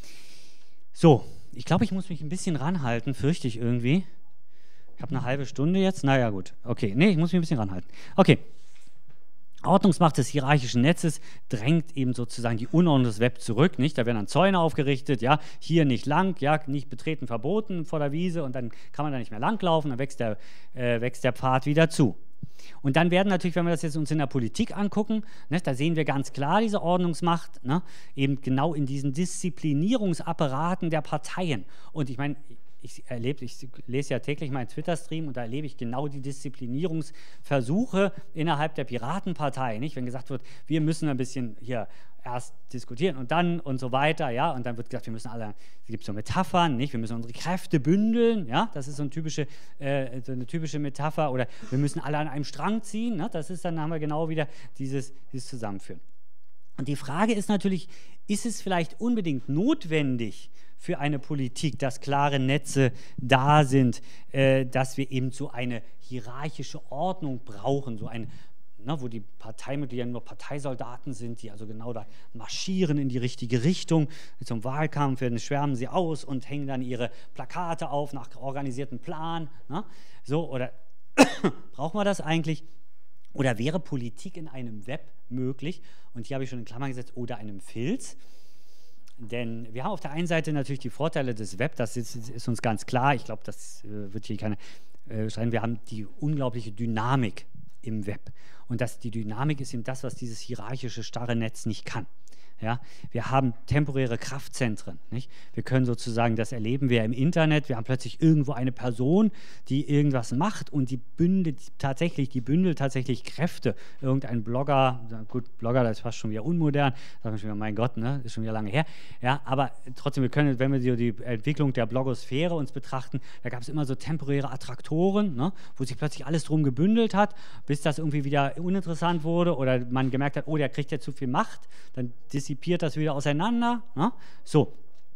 So, ich glaube, ich muss mich ein bisschen ranhalten, fürchte ich irgendwie. Ich habe eine halbe Stunde jetzt. Naja, gut. Okay, nee, ich muss mich ein bisschen ranhalten. Okay. Ordnungsmacht des hierarchischen Netzes drängt eben sozusagen die Unordnung des Web zurück. Nicht? Da werden dann Zäune aufgerichtet, ja, hier nicht lang, ja, nicht betreten verboten vor der Wiese und dann kann man da nicht mehr langlaufen, dann wächst der, äh, wächst der Pfad wieder zu. Und dann werden natürlich, wenn wir das jetzt uns in der Politik angucken, ne, da sehen wir ganz klar diese Ordnungsmacht, ne, eben genau in diesen Disziplinierungsapparaten der Parteien. Und ich meine, ich, erlebe, ich lese ja täglich meinen Twitter-Stream und da erlebe ich genau die Disziplinierungsversuche innerhalb der Piratenpartei. Nicht? Wenn gesagt wird, wir müssen ein bisschen hier erst diskutieren und dann und so weiter, ja, und dann wird gesagt, wir müssen alle, es gibt so Metaphern, nicht, wir müssen unsere Kräfte bündeln, ja, das ist so, ein typische, äh, so eine typische Metapher, oder wir müssen alle an einem Strang ziehen, ne? Das ist dann, haben wir genau wieder dieses, dieses Zusammenführen. Und die Frage ist natürlich, ist es vielleicht unbedingt notwendig für eine Politik, dass klare Netze da sind, äh, dass wir eben so eine hierarchische Ordnung brauchen, so ein Ne, wo die Parteimitglieder nur Parteisoldaten sind, die also genau da marschieren in die richtige Richtung. Zum Wahlkampf werden, schwärmen sie aus und hängen dann ihre Plakate auf nach organisierten Plan. Ne? So, oder brauchen wir das eigentlich? Oder wäre Politik in einem Web möglich? Und hier habe ich schon in Klammern gesetzt, oder einem Filz. Denn wir haben auf der einen Seite natürlich die Vorteile des Web, das ist, ist uns ganz klar. Ich glaube, das äh, wird hier keine äh, schreiben. Wir haben die unglaubliche Dynamik im Web. Und das, die Dynamik ist eben das, was dieses hierarchische, starre Netz nicht kann. Ja, wir haben temporäre Kraftzentren. Nicht? Wir können sozusagen, das erleben wir im Internet, wir haben plötzlich irgendwo eine Person, die irgendwas macht und die bündelt tatsächlich, die bündelt tatsächlich Kräfte. Irgendein Blogger, gut, Blogger, das ist fast schon wieder unmodern, sagen wir schon wieder, mein Gott, ne, ist schon wieder lange her. Ja, aber trotzdem, wir können, wenn wir die, die Entwicklung der Blogosphäre uns betrachten, da gab es immer so temporäre Attraktoren, ne, wo sich plötzlich alles drum gebündelt hat, bis das irgendwie wieder uninteressant wurde oder man gemerkt hat, oh, der kriegt ja zu viel Macht, dann dissipiert das wieder auseinander. Ne? So.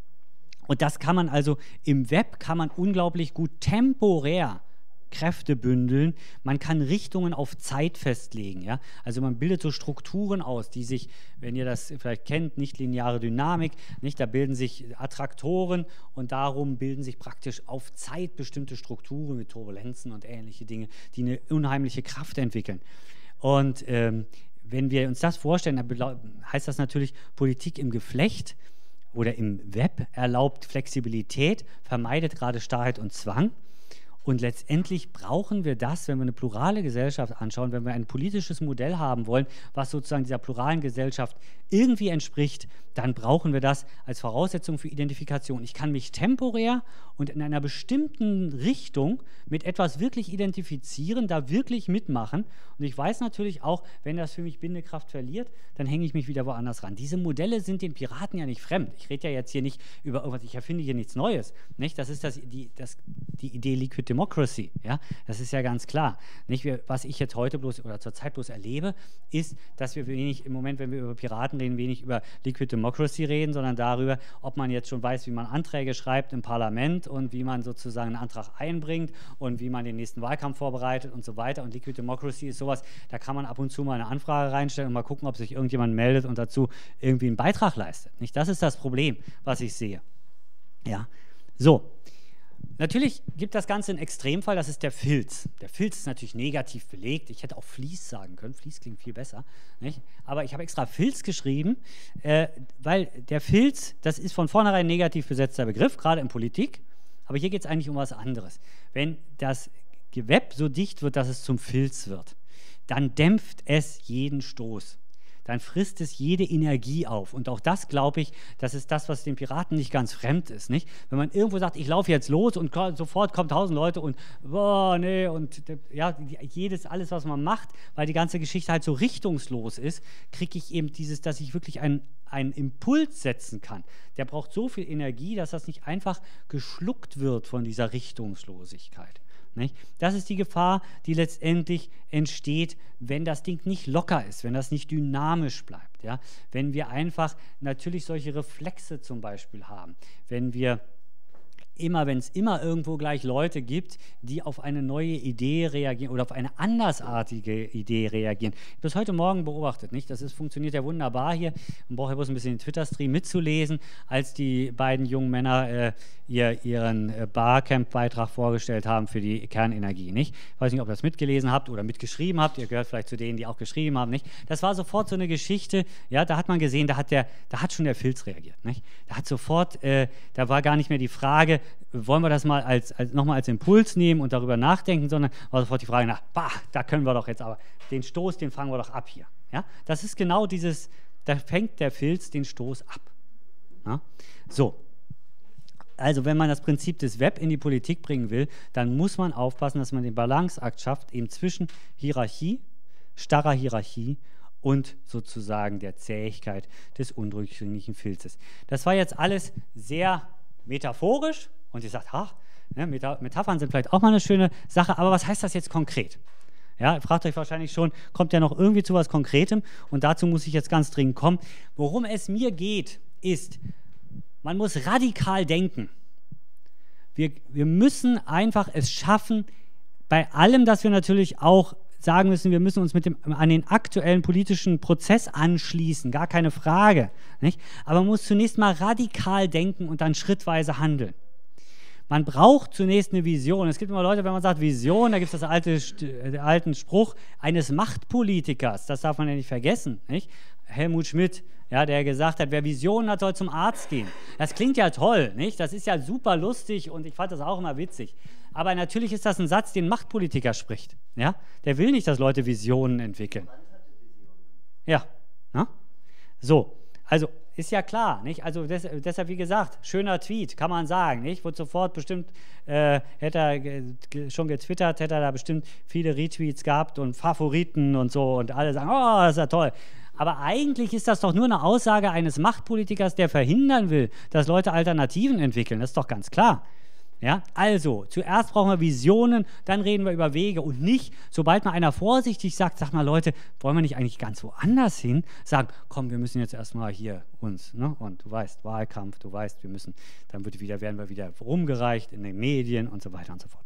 Und das kann man also im Web kann man unglaublich gut temporär Kräfte bündeln. Man kann Richtungen auf Zeit festlegen. Ja? Also man bildet so Strukturen aus, die sich, wenn ihr das vielleicht kennt, nichtlineare Dynamik, nicht? Da bilden sich Attraktoren und darum bilden sich praktisch auf Zeit bestimmte Strukturen mit Turbulenzen und ähnliche Dinge, die eine unheimliche Kraft entwickeln. Und ähm, wenn wir uns das vorstellen, dann heißt das natürlich, Politik im Geflecht oder im Web erlaubt Flexibilität, vermeidet gerade Starrheit und Zwang. Und letztendlich brauchen wir das, wenn wir eine plurale Gesellschaft anschauen, wenn wir ein politisches Modell haben wollen, was sozusagen dieser pluralen Gesellschaft irgendwie entspricht, dann brauchen wir das als Voraussetzung für Identifikation. Ich kann mich temporär und in einer bestimmten Richtung mit etwas wirklich identifizieren, da wirklich mitmachen. Und ich weiß natürlich auch, wenn das für mich Bindekraft verliert, dann hänge ich mich wieder woanders ran. Diese Modelle sind den Piraten ja nicht fremd. Ich rede ja jetzt hier nicht über irgendwas, ich erfinde hier nichts Neues. Nicht? Das ist das, die, das, die Idee Liquid Democracy. Ja? Das ist ja ganz klar. Nicht? Wir, was ich jetzt heute bloß oder zurzeit bloß erlebe, ist, dass wir wenig im Moment, wenn wir über Piraten reden, wenig über Liquid Democracy reden, sondern darüber, ob man jetzt schon weiß, wie man Anträge schreibt im Parlament und wie man sozusagen einen Antrag einbringt und wie man den nächsten Wahlkampf vorbereitet und so weiter. Und Liquid Democracy ist sowas, da kann man ab und zu mal eine Anfrage reinstellen und mal gucken, ob sich irgendjemand meldet und dazu irgendwie einen Beitrag leistet. Nicht? Das ist das Problem, was ich sehe. Ja, so. Natürlich gibt das Ganze einen Extremfall, das ist der Filz. Der Filz ist natürlich negativ belegt. Ich hätte auch Vlies sagen können. Vlies klingt viel besser. Nicht? Aber ich habe extra Filz geschrieben, äh, weil der Filz, das ist von vornherein ein negativ besetzter Begriff, gerade in Politik. Aber hier geht es eigentlich um was anderes. Wenn das Web so dicht wird, dass es zum Filz wird, dann dämpft es jeden Stoß. Dann frisst es jede Energie auf. Und auch das, glaube ich, das ist das, was den Piraten nicht ganz fremd ist. Nicht? Wenn man irgendwo sagt, ich laufe jetzt los und sofort kommen tausend Leute und boah, nee, und ja, jedes, alles, was man macht, weil die ganze Geschichte halt so richtungslos ist, kriege ich eben dieses, dass ich wirklich einen, einen Impuls setzen kann. Der braucht so viel Energie, dass das nicht einfach geschluckt wird von dieser Richtungslosigkeit. Nicht? Das ist die Gefahr, die letztendlich entsteht, wenn das Ding nicht locker ist, wenn das nicht dynamisch bleibt. Ja? Wenn wir einfach natürlich solche Reflexe zum Beispiel haben, wenn wir immer, wenn es immer irgendwo gleich Leute gibt, die auf eine neue Idee reagieren oder auf eine andersartige Idee reagieren. Ich habe das heute Morgen beobachtet, nicht? Das ist, funktioniert ja wunderbar hier. Man braucht ja bloß ein bisschen den Twitter-Stream mitzulesen, als die beiden jungen Männer äh, ihr, ihren äh, Barcamp-Beitrag vorgestellt haben für die Kernenergie, nicht? Ich weiß nicht, ob ihr das mitgelesen habt oder mitgeschrieben habt. Ihr gehört vielleicht zu denen, die auch geschrieben haben, nicht? Das war sofort so eine Geschichte, ja, da hat man gesehen, da hat, der, da hat schon der Filz reagiert, nicht? Da hat sofort, äh, da war gar nicht mehr die Frage, wollen wir das mal als, als, nochmal als Impuls nehmen und darüber nachdenken, sondern war sofort die Frage nach, bah, da können wir doch jetzt aber, den Stoß, den fangen wir doch ab hier. Ja? Das ist genau dieses, da fängt der Filz den Stoß ab. Ja? So, also wenn man das Prinzip des Web in die Politik bringen will, dann muss man aufpassen, dass man den Balanceakt schafft, eben zwischen Hierarchie, starrer Hierarchie und sozusagen der Zähigkeit des undurchdringlichen Filzes. Das war jetzt alles sehr metaphorisch und ihr sagt, ach, ne, Metaphern sind vielleicht auch mal eine schöne Sache, aber was heißt das jetzt konkret? Ja, ihr fragt euch wahrscheinlich schon, kommt ja noch irgendwie zu was Konkretem und dazu muss ich jetzt ganz dringend kommen. Worum es mir geht, ist, man muss radikal denken. Wir, wir müssen einfach es schaffen, bei allem, dass wir natürlich auch sagen müssen, wir müssen uns mit dem, an den aktuellen politischen Prozess anschließen, gar keine Frage. Nicht? Aber man muss zunächst mal radikal denken und dann schrittweise handeln. Man braucht zunächst eine Vision. Es gibt immer Leute, wenn man sagt Vision, da gibt es das alte, den alten Spruch eines Machtpolitikers, das darf man ja nicht vergessen. Nicht? Helmut Schmidt, ja, der gesagt hat, wer Visionen hat, soll zum Arzt gehen. Das klingt ja toll, nicht? Das ist ja super lustig und ich fand das auch immer witzig. Aber natürlich ist das ein Satz, den ein Machtpolitiker spricht. Ja? Der will nicht, dass Leute Visionen entwickeln. Ja, ne? So, also ist ja klar, nicht? Also des, deshalb, wie gesagt, schöner Tweet, kann man sagen, nicht? Wurde sofort bestimmt, äh, hätte er ge schon getwittert, hätte er da bestimmt viele Retweets gehabt und Favoriten und so und alle sagen, oh, das ist ja toll. Aber eigentlich ist das doch nur eine Aussage eines Machtpolitikers, der verhindern will, dass Leute Alternativen entwickeln. Das ist doch ganz klar. Ja? Also, zuerst brauchen wir Visionen, dann reden wir über Wege und nicht, sobald mal einer vorsichtig sagt, sag mal Leute, wollen wir nicht eigentlich ganz woanders hin? Sagen, komm, wir müssen jetzt erstmal hier uns, ne? Und du weißt, Wahlkampf, du weißt, wir müssen, dann wird wieder, werden wir wieder rumgereicht in den Medien und so weiter und so fort.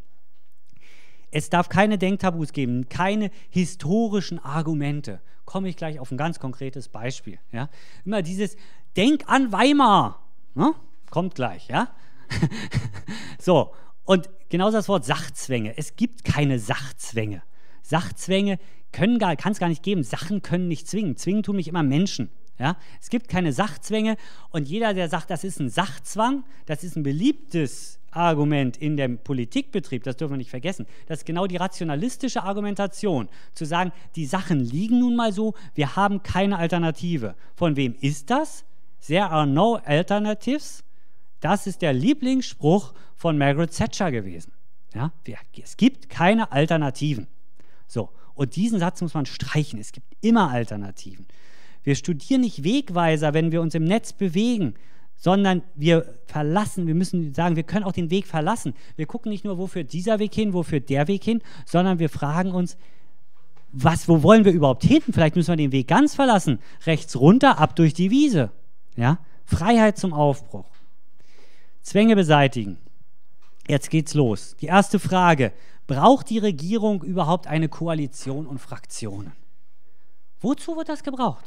Es darf keine Denktabus geben, keine historischen Argumente. Komme ich gleich auf ein ganz konkretes Beispiel. Ja? Immer dieses Denk an Weimar, ne? Kommt gleich, ja? So, und genauso das Wort Sachzwänge. Es gibt keine Sachzwänge. Sachzwänge können gar, kann es gar nicht geben. Sachen können nicht zwingen. Zwingen tun mich immer Menschen. Ja? Es gibt keine Sachzwänge und jeder, der sagt, das ist ein Sachzwang, das ist ein beliebtes Argument in dem Politikbetrieb, das dürfen wir nicht vergessen. Das ist genau die rationalistische Argumentation, zu sagen, die Sachen liegen nun mal so, wir haben keine Alternative. Von wem ist das? There are no alternatives. Das ist der Lieblingsspruch von Margaret Thatcher gewesen. Ja? Es gibt keine Alternativen. So, und diesen Satz muss man streichen. Es gibt immer Alternativen. Wir studieren nicht Wegweiser, wenn wir uns im Netz bewegen, sondern wir verlassen, wir müssen sagen, wir können auch den Weg verlassen. Wir gucken nicht nur, wo führt dieser Weg hin, wo führt der Weg hin, sondern wir fragen uns, was, wo wollen wir überhaupt hin? Vielleicht müssen wir den Weg ganz verlassen. Rechts runter, ab durch die Wiese. Ja? Freiheit zum Aufbruch. Zwänge beseitigen. Jetzt geht's los. Die erste Frage, braucht die Regierung überhaupt eine Koalition und Fraktionen? Wozu wird das gebraucht?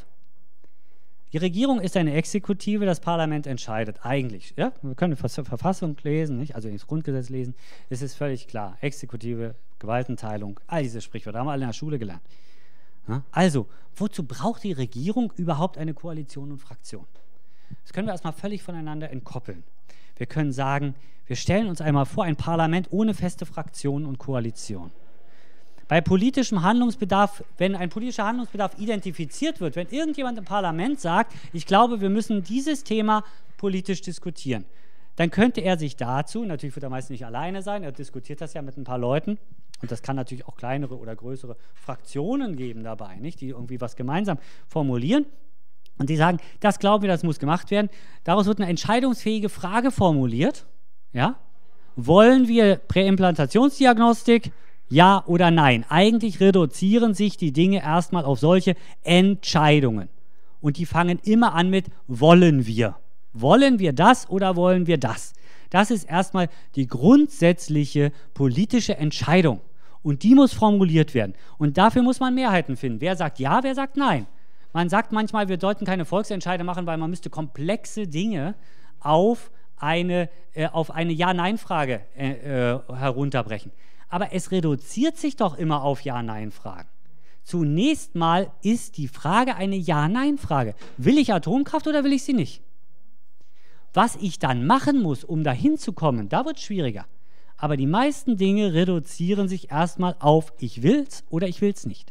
Die Regierung ist eine Exekutive, das Parlament entscheidet eigentlich. Ja? Wir können die Verfassung lesen, nicht? Also das Grundgesetz lesen, es ist völlig klar. Exekutive, Gewaltenteilung, all diese Sprichwörter haben wir alle in der Schule gelernt. Ja? Also, wozu braucht die Regierung überhaupt eine Koalition und Fraktion? Das können wir erstmal völlig voneinander entkoppeln. Wir können sagen, wir stellen uns einmal vor, ein Parlament ohne feste Fraktionen und Koalition. Bei politischem Handlungsbedarf, wenn ein politischer Handlungsbedarf identifiziert wird, wenn irgendjemand im Parlament sagt, ich glaube, wir müssen dieses Thema politisch diskutieren, dann könnte er sich dazu, natürlich wird er meist nicht alleine sein, er diskutiert das ja mit ein paar Leuten, und das kann natürlich auch kleinere oder größere Fraktionen geben dabei, nicht, die irgendwie was gemeinsam formulieren. Und die sagen, das glauben wir, das muss gemacht werden. Daraus wird eine entscheidungsfähige Frage formuliert. Ja? Wollen wir Präimplantationsdiagnostik? Ja oder nein? Eigentlich reduzieren sich die Dinge erstmal auf solche Entscheidungen. Und die fangen immer an mit wollen wir. Wollen wir das oder wollen wir das? Das ist erstmal die grundsätzliche politische Entscheidung. Und die muss formuliert werden. Und dafür muss man Mehrheiten finden. Wer sagt ja, wer sagt nein? Man sagt manchmal, wir sollten keine Volksentscheide machen, weil man müsste komplexe Dinge auf eine, äh, auf eine Ja-Nein-Frage äh, äh, herunterbrechen. Aber es reduziert sich doch immer auf Ja-Nein-Fragen. Zunächst mal ist die Frage eine Ja-Nein-Frage. Will ich Atomkraft oder will ich sie nicht? Was ich dann machen muss, um dahin zu kommen, da wird es schwieriger. Aber die meisten Dinge reduzieren sich erstmal auf ich will's oder ich will's nicht.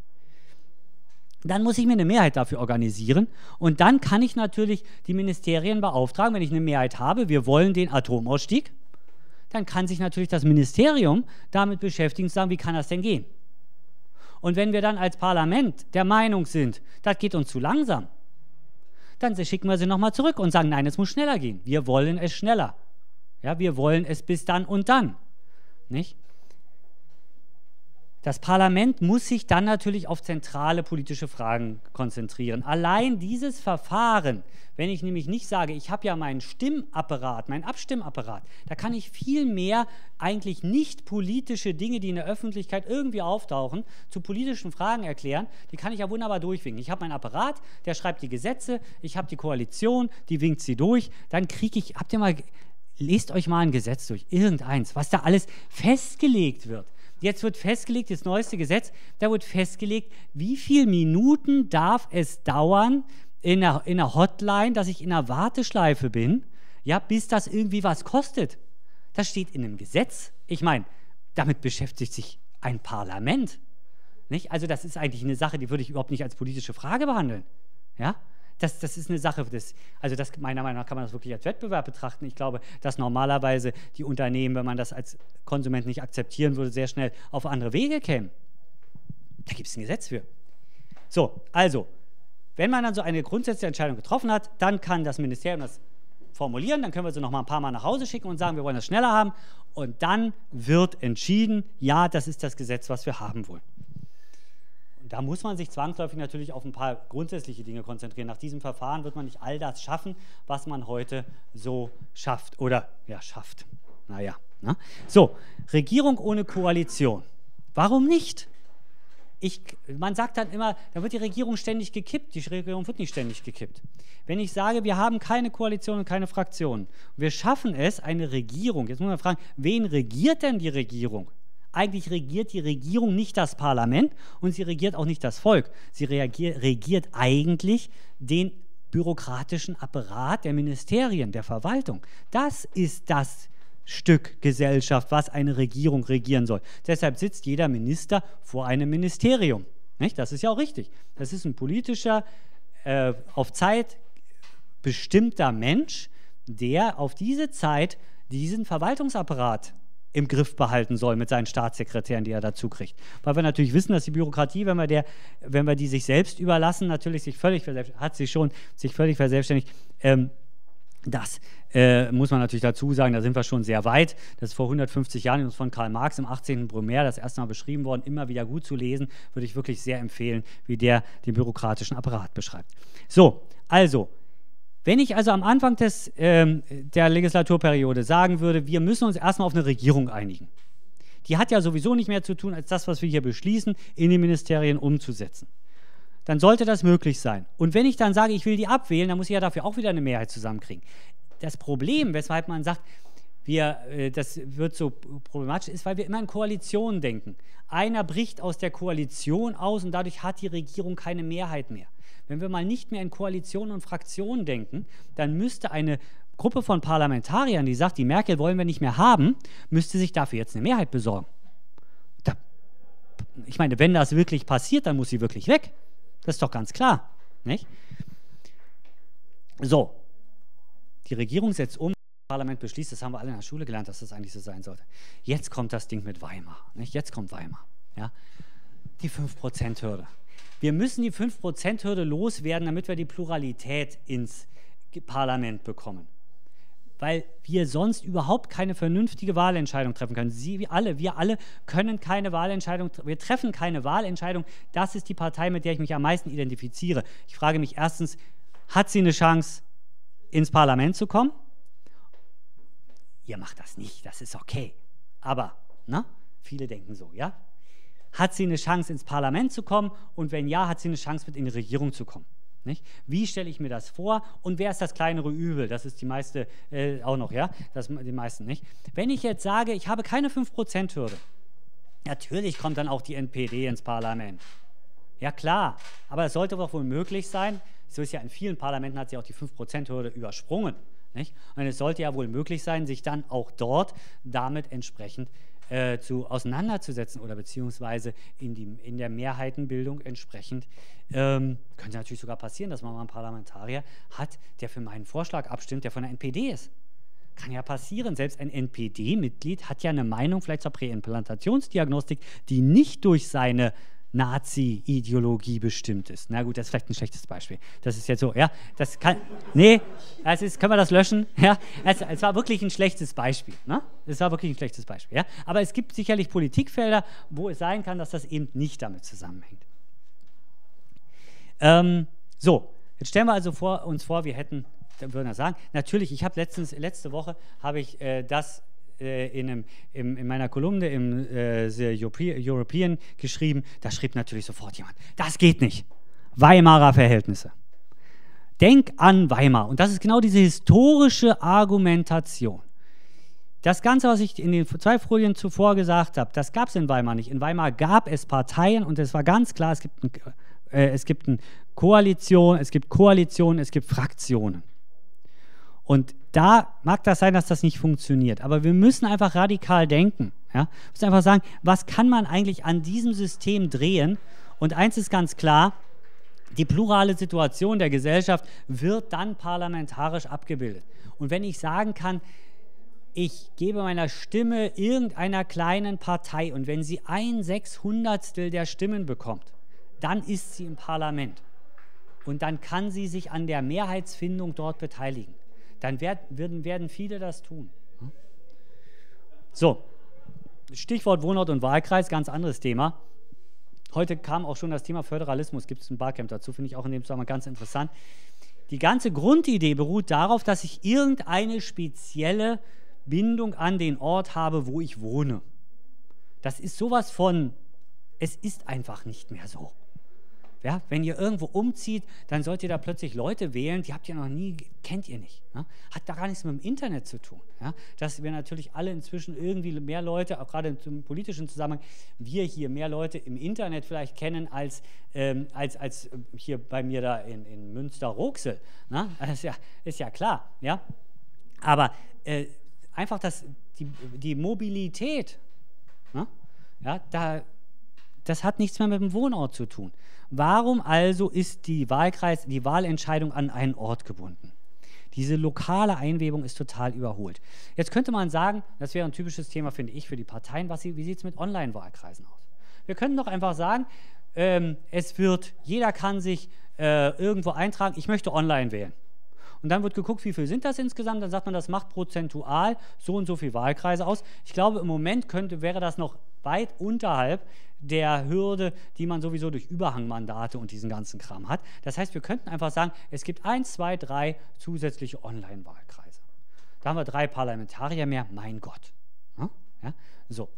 Dann muss ich mir eine Mehrheit dafür organisieren und dann kann ich natürlich die Ministerien beauftragen, wenn ich eine Mehrheit habe, wir wollen den Atomausstieg, dann kann sich natürlich das Ministerium damit beschäftigen und sagen, wie kann das denn gehen? Und wenn wir dann als Parlament der Meinung sind, das geht uns zu langsam, dann schicken wir sie nochmal zurück und sagen, nein, es muss schneller gehen. Wir wollen es schneller. Ja, wir wollen es bis dann und dann. Nicht? Das Parlament muss sich dann natürlich auf zentrale politische Fragen konzentrieren. Allein dieses Verfahren, wenn ich nämlich nicht sage, ich habe ja meinen Stimmapparat, meinen Abstimmapparat, da kann ich viel mehr eigentlich nicht politische Dinge, die in der Öffentlichkeit irgendwie auftauchen, zu politischen Fragen erklären, die kann ich ja wunderbar durchwinken. Ich habe meinen Apparat, der schreibt die Gesetze, ich habe die Koalition, die winkt sie durch, dann kriege ich, habt ihr mal, lest euch mal ein Gesetz durch, irgendeins, was da alles festgelegt wird. Jetzt wird festgelegt, das neueste Gesetz, da wird festgelegt, wie viele Minuten darf es dauern, in einer, in einer Hotline, dass ich in einer Warteschleife bin, ja, bis das irgendwie was kostet. Das steht in einem Gesetz. Ich meine, damit beschäftigt sich ein Parlament. Nicht? Also das ist eigentlich eine Sache, die würde ich überhaupt nicht als politische Frage behandeln. Ja? Das, das ist eine Sache, des, also das, meiner Meinung nach kann man das wirklich als Wettbewerb betrachten. Ich glaube, dass normalerweise die Unternehmen, wenn man das als Konsument nicht akzeptieren würde, sehr schnell auf andere Wege kämen. Da gibt es ein Gesetz für. So, also, wenn man dann so eine grundsätzliche Entscheidung getroffen hat, dann kann das Ministerium das formulieren, dann können wir sie noch mal ein paar Mal nach Hause schicken und sagen, wir wollen das schneller haben. Und dann wird entschieden, ja, das ist das Gesetz, was wir haben wollen. Da muss man sich zwangsläufig natürlich auf ein paar grundsätzliche Dinge konzentrieren. Nach diesem Verfahren wird man nicht all das schaffen, was man heute so schafft. Oder, ja, schafft. Naja. Ne? So, Regierung ohne Koalition. Warum nicht? Ich, man sagt dann immer, da wird die Regierung ständig gekippt. Die Regierung wird nicht ständig gekippt. Wenn ich sage, wir haben keine Koalition und keine Fraktionen, wir schaffen es, eine Regierung, jetzt muss man fragen, wen regiert denn die Regierung? Eigentlich regiert die Regierung nicht das Parlament und sie regiert auch nicht das Volk. Sie reagiert, regiert eigentlich den bürokratischen Apparat der Ministerien, der Verwaltung. Das ist das Stück Gesellschaft, was eine Regierung regieren soll. Deshalb sitzt jeder Minister vor einem Ministerium. Nicht? Das ist ja auch richtig. Das ist ein politischer, äh, auf Zeit bestimmter Mensch, der auf diese Zeit diesen Verwaltungsapparat im Griff behalten soll mit seinen Staatssekretären, die er dazu kriegt. Weil wir natürlich wissen, dass die Bürokratie, wenn wir, der, wenn wir die sich selbst überlassen, natürlich sich völlig verselbstständigt, hat sie schon sich völlig verselbstständigt. Ähm, das äh, muss man natürlich dazu sagen, da sind wir schon sehr weit. Das ist vor hundertfünfzig Jahren von Karl Marx im achtzehnten Brumaire das erste Mal beschrieben worden, immer wieder gut zu lesen, würde ich wirklich sehr empfehlen, wie der den bürokratischen Apparat beschreibt. So, also, wenn ich also am Anfang des, ähm, der Legislaturperiode sagen würde, wir müssen uns erstmal auf eine Regierung einigen. Die hat ja sowieso nicht mehr zu tun, als das, was wir hier beschließen, in den Ministerien umzusetzen. Dann sollte das möglich sein. Und wenn ich dann sage, ich will die abwählen, dann muss ich ja dafür auch wieder eine Mehrheit zusammenkriegen. Das Problem, weshalb man sagt, wir, äh, das wird so problematisch, ist, weil wir immer in Koalitionen denken. Einer bricht aus der Koalition aus und dadurch hat die Regierung keine Mehrheit mehr. Wenn wir mal nicht mehr in Koalitionen und Fraktionen denken, dann müsste eine Gruppe von Parlamentariern, die sagt, die Merkel wollen wir nicht mehr haben, müsste sich dafür jetzt eine Mehrheit besorgen. Da, ich meine, wenn das wirklich passiert, dann muss sie wirklich weg. Das ist doch ganz klar. Nicht? So, die Regierung setzt um, das Parlament beschließt, das haben wir alle in der Schule gelernt, dass das eigentlich so sein sollte. Jetzt kommt das Ding mit Weimar. Nicht? Jetzt kommt Weimar. Ja? Die fünf Prozent Hürde. Wir müssen die fünf Prozent Hürde loswerden, damit wir die Pluralität ins Parlament bekommen. Weil wir sonst überhaupt keine vernünftige Wahlentscheidung treffen können. Sie alle, wir alle können keine Wahlentscheidung, wir treffen keine Wahlentscheidung. Das ist die Partei, mit der ich mich am meisten identifiziere. Ich frage mich erstens, hat sie eine Chance, ins Parlament zu kommen? Ihr macht das nicht, das ist okay. Aber, ne? Viele denken so, ja? Hat sie eine Chance, ins Parlament zu kommen? Und wenn ja, hat sie eine Chance, mit in die Regierung zu kommen? Nicht? Wie stelle ich mir das vor? Und wer ist das kleinere Übel? Das ist die meiste äh, auch noch, ja? Das, die meisten nicht. Wenn ich jetzt sage, ich habe keine fünf Prozent Hürde, natürlich kommt dann auch die N P D ins Parlament. Ja klar, aber es sollte doch wohl möglich sein, so ist ja in vielen Parlamenten hat sie auch die fünf Prozent Hürde übersprungen. Nicht? Und es sollte ja wohl möglich sein, sich dann auch dort damit entsprechend Äh, zu, auseinanderzusetzen oder beziehungsweise in, die, in der Mehrheitenbildung entsprechend. Ähm, könnte natürlich sogar passieren, dass man mal einen Parlamentarier hat, der für meinen Vorschlag abstimmt, der von der N P D ist. Kann ja passieren. Selbst ein N P D-Mitglied hat ja eine Meinung vielleicht zur Präimplantationsdiagnostik, die nicht durch seine Nazi-Ideologie bestimmt ist. Na gut, das ist vielleicht ein schlechtes Beispiel. Das ist jetzt so, ja, das kann, nee, das ist, können wir das löschen? Ja, es, es war wirklich ein schlechtes Beispiel, ne? Es war wirklich ein schlechtes Beispiel, ja? Aber es gibt sicherlich Politikfelder, wo es sein kann, dass das eben nicht damit zusammenhängt. Ähm, so, jetzt stellen wir also vor, uns vor, wir hätten, dann würden wir sagen, natürlich, ich habe letztens, letzte Woche, habe ich äh, das In, einem, in, in meiner Kolumne im äh, The European geschrieben, da schrieb natürlich sofort jemand, das geht nicht. Weimarer Verhältnisse. Denk an Weimar. Und das ist genau diese historische Argumentation. Das Ganze, was ich in den zwei Folien zuvor gesagt habe, das gab es in Weimar nicht. In Weimar gab es Parteien und es war ganz klar, es gibt ein äh, es gibt eine Koalition, es gibt Koalitionen, es gibt Fraktionen. Und da mag das sein, dass das nicht funktioniert, aber wir müssen einfach radikal denken. Ja? Wir müssen einfach sagen, was kann man eigentlich an diesem System drehen? Und eins ist ganz klar, die plurale Situation der Gesellschaft wird dann parlamentarisch abgebildet. Und wenn ich sagen kann, ich gebe meiner Stimme irgendeiner kleinen Partei und wenn sie ein Sechshundertstel der Stimmen bekommt, dann ist sie im Parlament. Und dann kann sie sich an der Mehrheitsfindung dort beteiligen. Dann werden, werden viele das tun. So, Stichwort Wohnort und Wahlkreis, ganz anderes Thema. Heute kam auch schon das Thema Föderalismus, gibt es ein Barcamp dazu, finde ich auch in dem Zusammenhang ganz interessant. Die ganze Grundidee beruht darauf, dass ich irgendeine spezielle Bindung an den Ort habe, wo ich wohne. Das ist sowas von, es ist einfach nicht mehr so. Ja, wenn ihr irgendwo umzieht, dann sollt ihr da plötzlich Leute wählen, die habt ihr noch nie, kennt ihr nicht. Ne? Hat da gar nichts mit dem Internet zu tun. Ja? Dass wir natürlich alle inzwischen irgendwie mehr Leute, auch gerade im politischen Zusammenhang, wir hier mehr Leute im Internet vielleicht kennen als, ähm, als, als hier bei mir da in, in Münster-Roxel. Ne? Das ist ja, ist ja klar. Ja? Aber äh, einfach das, die, die Mobilität, ne? Ja, da, das hat nichts mehr mit dem Wohnort zu tun. Warum also ist die Wahlkreis, die Wahlentscheidung an einen Ort gebunden? Diese lokale Einwebung ist total überholt. Jetzt könnte man sagen, das wäre ein typisches Thema, finde ich, für die Parteien. Was, wie sieht es mit Online-Wahlkreisen aus? Wir können doch einfach sagen, ähm, es wird, jeder kann sich äh, irgendwo eintragen, ich möchte online wählen. Und dann wird geguckt, wie viel sind das insgesamt, dann sagt man, das macht prozentual so und so viele Wahlkreise aus. Ich glaube, im Moment könnte, wäre das noch weit unterhalb der Hürde, die man sowieso durch Überhangmandate und diesen ganzen Kram hat. Das heißt, wir könnten einfach sagen, es gibt eins, zwei, drei zusätzliche Online-Wahlkreise. Da haben wir drei Parlamentarier mehr, mein Gott. Ja? So.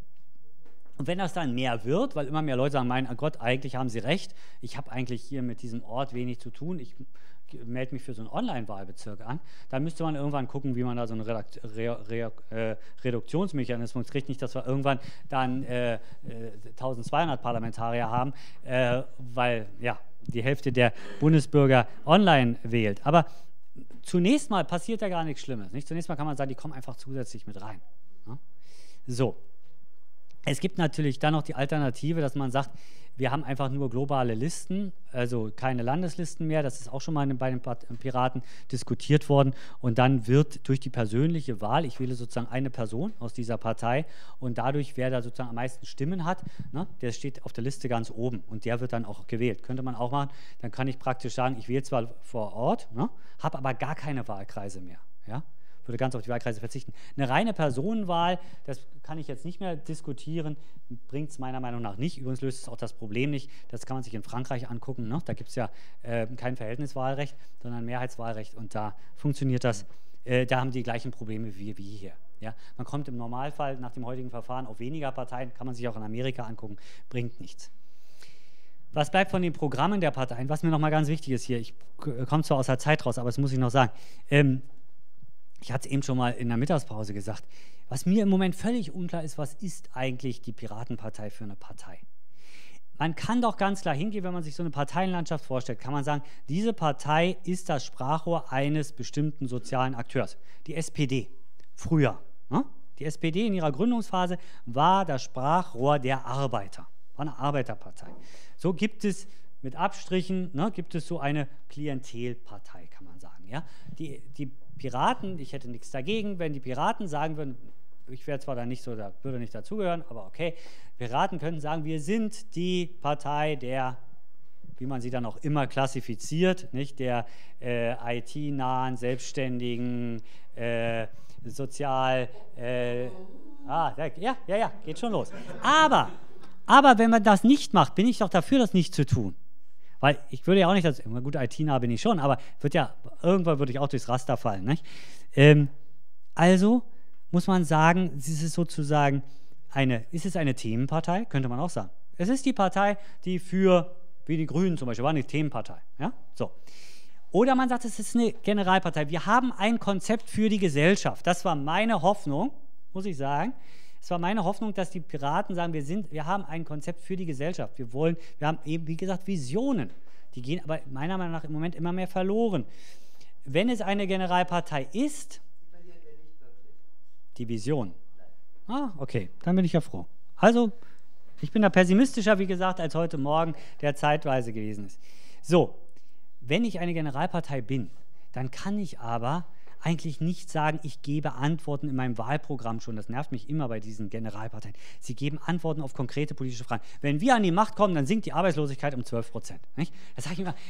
Und wenn das dann mehr wird, weil immer mehr Leute sagen, mein Gott, eigentlich haben sie recht, ich habe eigentlich hier mit diesem Ort wenig zu tun, ich melde mich für so einen Online-Wahlbezirk an, dann müsste man irgendwann gucken, wie man da so einen Redakt Re Re äh, Reduktionsmechanismus kriegt. Nicht, dass wir irgendwann dann äh, äh, eintausendzweihundert Parlamentarier haben, äh, weil ja, die Hälfte der Bundesbürger online wählt. Aber zunächst mal passiert da gar nichts Schlimmes. Nicht? Zunächst mal kann man sagen, die kommen einfach zusätzlich mit rein. Ja? So. Es gibt natürlich dann noch die Alternative, dass man sagt, wir haben einfach nur globale Listen, also keine Landeslisten mehr. Das ist auch schon mal bei den Piraten diskutiert worden. Und dann wird durch die persönliche Wahl, ich wähle sozusagen eine Person aus dieser Partei und dadurch, wer da sozusagen am meisten Stimmen hat, ne, der steht auf der Liste ganz oben und der wird dann auch gewählt. Könnte man auch machen. Dann kann ich praktisch sagen, ich wähle zwar vor Ort, ne, habe aber gar keine Wahlkreise mehr. Ja? Würde ganz auf die Wahlkreise verzichten. Eine reine Personenwahl, das kann ich jetzt nicht mehr diskutieren, bringt es meiner Meinung nach nicht. Übrigens löst es auch das Problem nicht. Das kann man sich in Frankreich angucken. Ne? Da gibt es ja äh, kein Verhältniswahlrecht, sondern Mehrheitswahlrecht. Und da funktioniert das, äh, da haben die gleichen Probleme wie, wie hier. Ja? Man kommt im Normalfall nach dem heutigen Verfahren auf weniger Parteien, kann man sich auch in Amerika angucken, bringt nichts. Was bleibt von den Programmen der Parteien? Was mir nochmal ganz wichtig ist hier, ich komme zwar aus der Zeit raus, aber das muss ich noch sagen. Ähm, Ich hatte es eben schon mal in der Mittagspause gesagt. Was mir im Moment völlig unklar ist, was ist eigentlich die Piratenpartei für eine Partei? Man kann doch ganz klar hingehen, wenn man sich so eine Parteienlandschaft vorstellt, kann man sagen, diese Partei ist das Sprachrohr eines bestimmten sozialen Akteurs. Die S P D, früher. Ne? Die S P D in ihrer Gründungsphase war das Sprachrohr der Arbeiter, war eine Arbeiterpartei. So gibt es mit Abstrichen, ne, gibt es so eine Klientelpartei, kann man sagen. Ja? Die, die Piraten, ich hätte nichts dagegen, wenn die Piraten sagen würden, ich wäre zwar da nicht so, da würde nicht dazugehören, aber okay, Piraten könnten sagen, wir sind die Partei der, wie man sie dann auch immer klassifiziert, nicht der äh, I T-nahen, selbstständigen, äh, sozial, äh, ah, ja, ja, ja, geht schon los. Aber, aber wenn man das nicht macht, bin ich doch dafür, das nicht zu tun. Weil ich würde ja auch nicht, dass, gut, I T-nah bin ich schon, aber wird ja, irgendwann würde ich auch durchs Raster fallen. Nicht? Ähm, also muss man sagen, es ist sozusagen eine, ist es eine Themenpartei, könnte man auch sagen. Es ist die Partei, die für, wie die Grünen zum Beispiel, war eine Themenpartei. Ja? So. Oder man sagt, es ist eine Generalpartei. Wir haben ein Konzept für die Gesellschaft. Das war meine Hoffnung, muss ich sagen. Es war meine Hoffnung, dass die Piraten sagen, wir, sind, wir haben ein Konzept für die Gesellschaft. Wir wollen, wir haben eben, wie gesagt, Visionen. die gehen aber meiner Meinung nach im Moment immer mehr verloren. Wenn es eine Generalpartei ist, die Vision. Ah, okay, dann bin ich ja froh. Also, ich bin da pessimistischer, wie gesagt, als heute Morgen, der zeitweise gewesen ist. So, wenn ich eine Generalpartei bin, dann kann ich aber eigentlich nicht sagen, ich gebe Antworten in meinem Wahlprogramm schon. Das nervt mich immer bei diesen Generalparteien. Sie geben Antworten auf konkrete politische Fragen. Wenn wir an die Macht kommen, dann sinkt die Arbeitslosigkeit um zwölf Prozent. Das sage ich immer.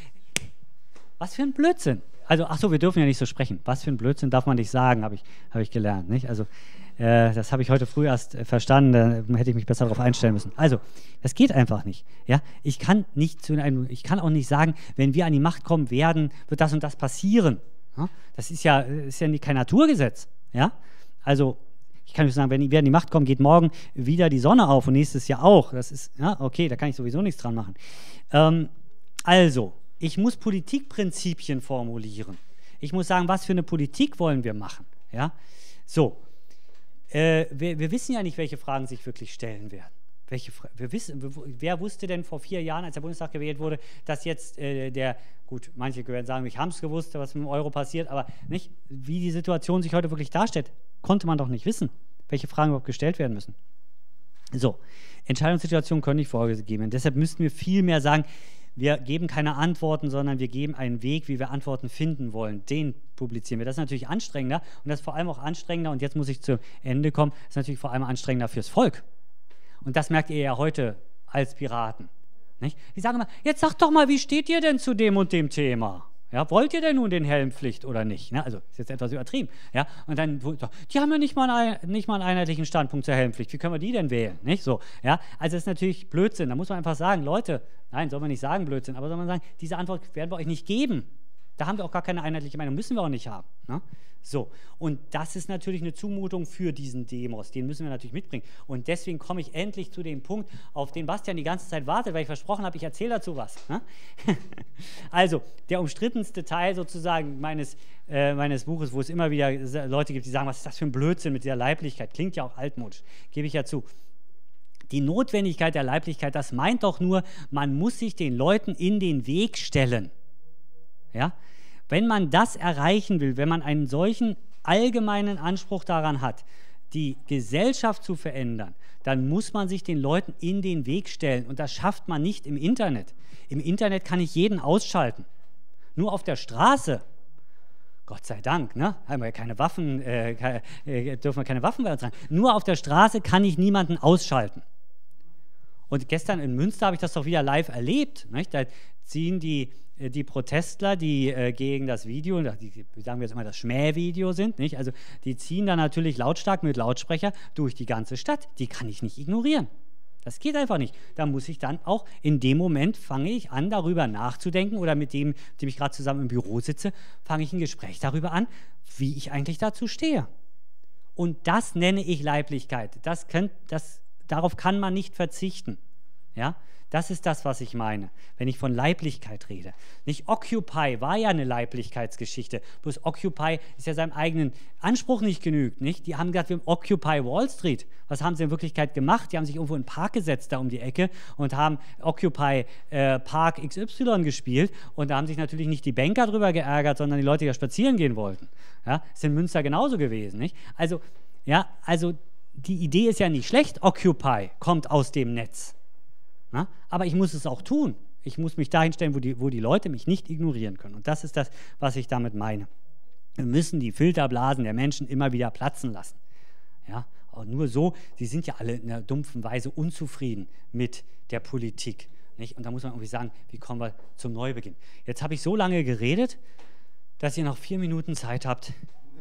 Was für ein Blödsinn. Also, ach so, wir dürfen ja nicht so sprechen. Was für ein Blödsinn darf man nicht sagen, habe ich, hab ich gelernt. Nicht? Also, äh, das habe ich heute früh erst äh, verstanden, da hätte ich mich besser darauf einstellen müssen. Also, das geht einfach nicht. Ja? Ich kann nicht zu einem, ich kann auch nicht sagen, wenn wir an die Macht kommen werden, wird das und das passieren. Ja? Das ist ja, ist ja kein Naturgesetz. Ja? Also, ich kann nicht sagen, wenn wir an die Macht kommen, geht morgen wieder die Sonne auf und nächstes Jahr auch. Das ist, ja, okay, da kann ich sowieso nichts dran machen. Ähm, also, ich muss Politikprinzipien formulieren. Ich muss sagen, was für eine Politik wollen wir machen. Ja? So, äh, wir, wir wissen ja nicht, welche Fragen sich wirklich stellen werden. Welche, wir wissen, wer wusste denn vor vier Jahren, als der Bundestag gewählt wurde, dass jetzt äh, der, gut, manche werden sagen, ich habe es gewusst, was mit dem Euro passiert, aber nicht, wie die Situation sich heute wirklich darstellt, konnte man doch nicht wissen, welche Fragen überhaupt gestellt werden müssen. So, Entscheidungssituationen können nicht vorgegeben werden. Deshalb müssten wir viel mehr sagen, wir geben keine Antworten, sondern wir geben einen Weg, wie wir Antworten finden wollen. Den publizieren wir. Das ist natürlich anstrengender und das ist vor allem auch anstrengender, und jetzt muss ich zu Ende kommen, das ist natürlich vor allem anstrengender fürs Volk. Und das merkt ihr ja heute als Piraten. Nicht? Die sagen immer, jetzt sagt doch mal, wie steht ihr denn zu dem und dem Thema? Ja, wollt ihr denn nun den Helmpflicht oder nicht? Ne? Also, ist jetzt etwas übertrieben. Ja? Und dann, die haben ja nicht mal, einen, nicht mal einen einheitlichen Standpunkt zur Helmpflicht. Wie können wir die denn wählen? Nicht? So, ja? Also, das ist natürlich Blödsinn. Da muss man einfach sagen, Leute, nein, soll man nicht sagen Blödsinn, aber soll man sagen, diese Antwort werden wir euch nicht geben. Da haben wir auch gar keine einheitliche Meinung, müssen wir auch nicht haben. Ne? So, und das ist natürlich eine Zumutung für diesen Demos, den müssen wir natürlich mitbringen. Und deswegen komme ich endlich zu dem Punkt, auf den Bastian die ganze Zeit wartet, weil ich versprochen habe, ich erzähle dazu was. Ne? Also, der umstrittenste Teil sozusagen meines, äh, meines Buches, wo es immer wieder Leute gibt, die sagen, was ist das für ein Blödsinn mit dieser Leiblichkeit, klingt ja auch altmodisch, gebe ich ja zu. Die Notwendigkeit der Leiblichkeit, das meint doch nur, man muss sich den Leuten in den Weg stellen. Ja? Wenn man das erreichen will, wenn man einen solchen allgemeinen Anspruch daran hat, die Gesellschaft zu verändern, dann muss man sich den Leuten in den Weg stellen. Und das schafft man nicht im Internet. Im Internet kann ich jeden ausschalten. Nur auf der Straße, Gott sei Dank, ne, haben wir keine Waffen, äh, keine, äh, dürfen wir keine Waffen mehr tragen. Nur auf der Straße kann ich niemanden ausschalten. Und gestern in Münster habe ich das doch wieder live erlebt. Nicht? Da ziehen die, die Protestler, die äh, gegen das Video, die, sagen wir jetzt immer, das Schmähvideo sind, nicht? Also die ziehen dann natürlich lautstark mit Lautsprecher durch die ganze Stadt. Die kann ich nicht ignorieren. Das geht einfach nicht. Da muss ich dann auch, in dem Moment fange ich an, darüber nachzudenken, oder mit dem, mit dem ich gerade zusammen im Büro sitze, fange ich ein Gespräch darüber an, wie ich eigentlich dazu stehe. Und das nenne ich Leiblichkeit. Das könnt, das Darauf kann man nicht verzichten. Ja? Das ist das, was ich meine, wenn ich von Leiblichkeit rede. Nicht Occupy war ja eine Leiblichkeitsgeschichte, bloß Occupy ist ja seinem eigenen Anspruch nicht genügt. Nicht? Die haben gesagt, wir Occupy Wall Street. Was haben sie in Wirklichkeit gemacht? Die haben sich irgendwo in den Park gesetzt, da um die Ecke, und haben Occupy äh, Park X Y gespielt, und da haben sich natürlich nicht die Banker drüber geärgert, sondern die Leute, die ja spazieren gehen wollten. Ja? Ist in Münster genauso gewesen. Nicht? Also, ja, also die Idee ist ja nicht schlecht, Occupy kommt aus dem Netz. Na? Aber ich muss es auch tun. Ich muss mich dahin stellen, wo die, wo die Leute mich nicht ignorieren können. Und das ist das, was ich damit meine. Wir müssen die Filterblasen der Menschen immer wieder platzen lassen. Ja? Und nur so, sie sind ja alle in einer dumpfen Weise unzufrieden mit der Politik. Nicht? Und da muss man irgendwie sagen, wie kommen wir zum Neubeginn. Jetzt habe ich so lange geredet, dass ihr noch vier Minuten Zeit habt,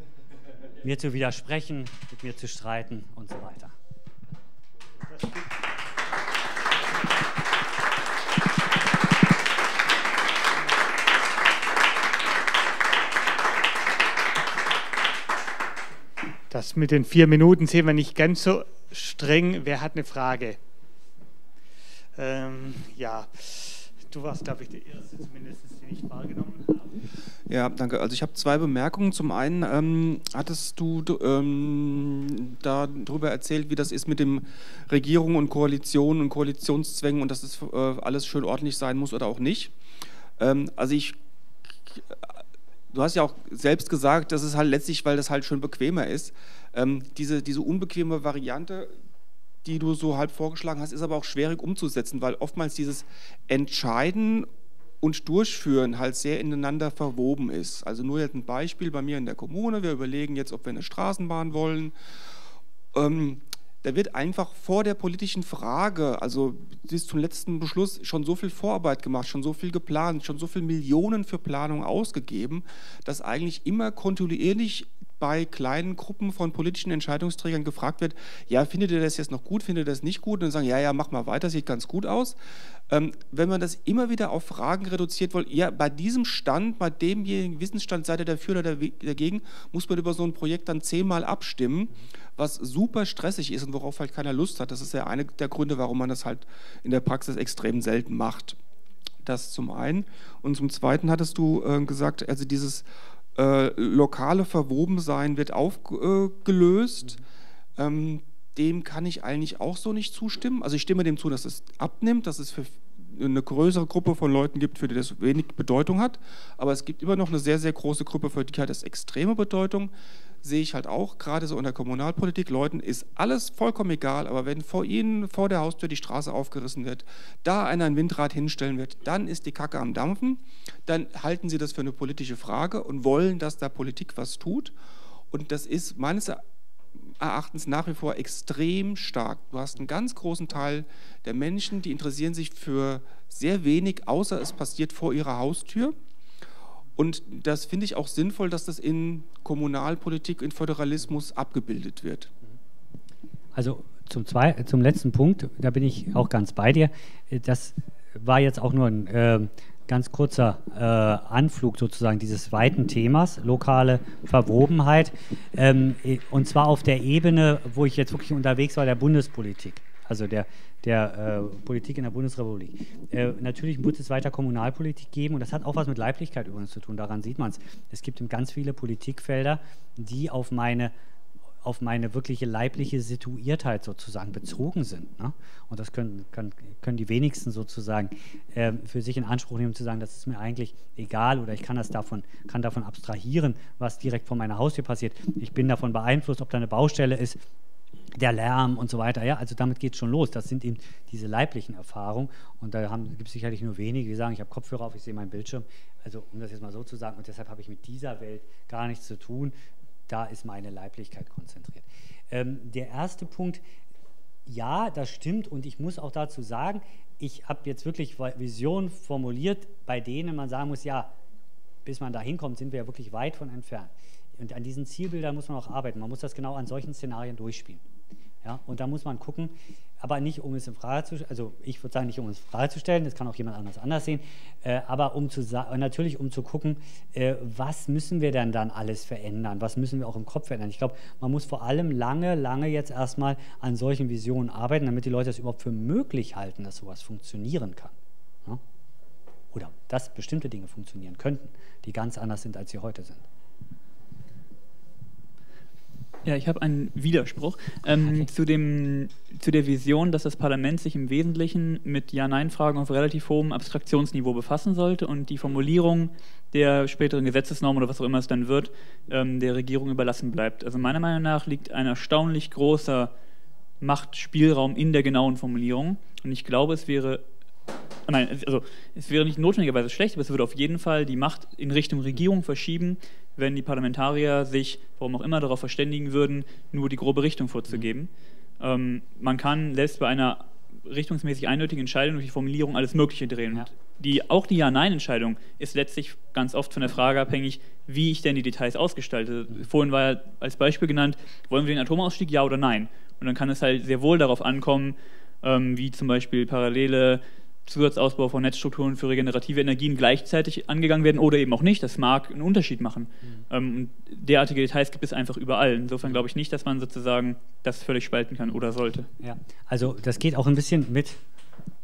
mir zu widersprechen, mit mir zu streiten und so weiter. Das mit den vier Minuten sehen wir nicht ganz so streng. Wer hat eine Frage? Ähm, ja, du warst, glaube ich, der Erste zumindest, den ich wahrgenommen habe. Ja, danke. Also ich habe zwei Bemerkungen. Zum einen ähm, hattest du ähm, darüber erzählt, wie das ist mit dem Regierung und Koalition und Koalitionszwängen und dass das äh, alles schön ordentlich sein muss oder auch nicht. Ähm, also ich, du hast ja auch selbst gesagt, das ist halt letztlich, weil das halt schon bequemer ist. Ähm, diese, diese unbequeme Variante, die du so halb vorgeschlagen hast, ist aber auch schwierig umzusetzen, weil oftmals dieses Entscheiden und Durchführen halt sehr ineinander verwoben ist. Also nur jetzt ein Beispiel bei mir in der Kommune, wir überlegen jetzt, ob wir eine Straßenbahn wollen. Ähm, da wird einfach vor der politischen Frage, also bis zum letzten Beschluss, schon so viel Vorarbeit gemacht, schon so viel geplant, schon so viel Millionen für Planung ausgegeben, dass eigentlich immer kontinuierlich bei kleinen Gruppen von politischen Entscheidungsträgern gefragt wird, ja, findet ihr das jetzt noch gut, findet ihr das nicht gut? Und dann sagen, ja, ja, mach mal weiter, sieht ganz gut aus. Ähm, wenn man das immer wieder auf Fragen reduziert wollt, ja, bei diesem Stand, bei demjenigen Wissensstand, seid ihr dafür oder dagegen, muss man über so ein Projekt dann zehnmal abstimmen, was super stressig ist und worauf halt keiner Lust hat. Das ist ja einer der Gründe, warum man das halt in der Praxis extrem selten macht. Das zum einen. Und zum Zweiten hattest du äh, gesagt, also dieses Äh, lokale Verwobensein wird aufgelöst. Äh, ähm, dem kann ich eigentlich auch so nicht zustimmen. Also ich stimme dem zu, dass es abnimmt, dass es für eine größere Gruppe von Leuten gibt, für die das wenig Bedeutung hat. Aber es gibt immer noch eine sehr, sehr große Gruppe, für die hat das extreme Bedeutung. Sehe ich halt auch, gerade so in der Kommunalpolitik, Leuten ist alles vollkommen egal, aber wenn vor ihnen, vor der Haustür die Straße aufgerissen wird, da einer ein Windrad hinstellen wird, dann ist die Kacke am Dampfen, dann halten sie das für eine politische Frage und wollen, dass da Politik was tut. Und das ist meines Erachtens nach wie vor extrem stark. Du hast einen ganz großen Teil der Menschen, die interessieren sich für sehr wenig, außer es passiert vor ihrer Haustür. Und das finde ich auch sinnvoll, dass das in Kommunalpolitik, in Föderalismus abgebildet wird. Also zum, zwei, zum letzten Punkt, da bin ich auch ganz bei dir. Das war jetzt auch nur ein äh, ganz kurzer äh, Anflug sozusagen dieses weiten Themas, lokale Verwobenheit. Ähm, und zwar auf der Ebene, wo ich jetzt wirklich unterwegs war, der Bundespolitik. Also der, der äh, Politik in der Bundesrepublik. Äh, natürlich wird es weiter Kommunalpolitik geben und das hat auch was mit Leiblichkeit übrigens zu tun, daran sieht man es. Es gibt ganz viele Politikfelder, die auf meine, auf meine wirkliche leibliche Situiertheit sozusagen bezogen sind. Ne? Und das können, können, können die wenigsten sozusagen äh, für sich in Anspruch nehmen, zu sagen, das ist mir eigentlich egal oder ich kann, das davon, kann davon abstrahieren, was direkt vor meiner Haustür passiert. Ich bin davon beeinflusst, ob da eine Baustelle ist, der Lärm und so weiter, ja, also damit geht es schon los. Das sind eben diese leiblichen Erfahrungen und da gibt es sicherlich nur wenige, die sagen, ich habe Kopfhörer auf, ich sehe meinen Bildschirm, also um das jetzt mal so zu sagen, und deshalb habe ich mit dieser Welt gar nichts zu tun, da ist meine Leiblichkeit konzentriert. Ähm, der erste Punkt, ja, das stimmt und ich muss auch dazu sagen, ich habe jetzt wirklich Visionen formuliert, bei denen man sagen muss, ja, bis man da hinkommt, sind wir ja wirklich weit von entfernt. Und an diesen Zielbildern muss man auch arbeiten. Man muss das genau an solchen Szenarien durchspielen. Ja? Und da muss man gucken, aber nicht, um es in Frage zu stellen, also ich würde sagen, nicht um es in Frage zu stellen, das kann auch jemand anders anders sehen, äh, aber um zu natürlich um zu gucken, äh, was müssen wir denn dann alles verändern, was müssen wir auch im Kopf verändern. Ich glaube, man muss vor allem lange, lange jetzt erstmal an solchen Visionen arbeiten, damit die Leute es überhaupt für möglich halten, dass sowas funktionieren kann. Ja? Oder dass bestimmte Dinge funktionieren könnten, die ganz anders sind, als sie heute sind. Ja, ich habe einen Widerspruch ähm, okay. zu, dem, zu der Vision, dass das Parlament sich im Wesentlichen mit Ja-Nein-Fragen auf relativ hohem Abstraktionsniveau befassen sollte und die Formulierung der späteren Gesetzesnorm oder was auch immer es dann wird, ähm, der Regierung überlassen bleibt. Also meiner Meinung nach liegt ein erstaunlich großer Machtspielraum in der genauen Formulierung und ich glaube, es wäre Nein, also es wäre nicht notwendigerweise schlecht, aber es würde auf jeden Fall die Macht in Richtung Regierung verschieben, wenn die Parlamentarier sich, warum auch immer, darauf verständigen würden, nur die grobe Richtung vorzugeben. Mhm. Ähm, man kann selbst bei einer richtungsmäßig eindeutigen Entscheidung durch die Formulierung alles Mögliche drehen. Ja. Die, auch die Ja-Nein-Entscheidung ist letztlich ganz oft von der Frage abhängig, wie ich denn die Details ausgestalte. Mhm. Vorhin war ja als Beispiel genannt, wollen wir den Atomausstieg, ja oder nein? Und dann kann es halt sehr wohl darauf ankommen, ähm, wie zum Beispiel parallele Zusatzausbau von Netzstrukturen für regenerative Energien gleichzeitig angegangen werden oder eben auch nicht. Das mag einen Unterschied machen. Mhm. Ähm, derartige Details gibt es einfach überall. Insofern glaube ich nicht, dass man sozusagen das völlig spalten kann oder sollte. Ja, also das geht auch ein bisschen mit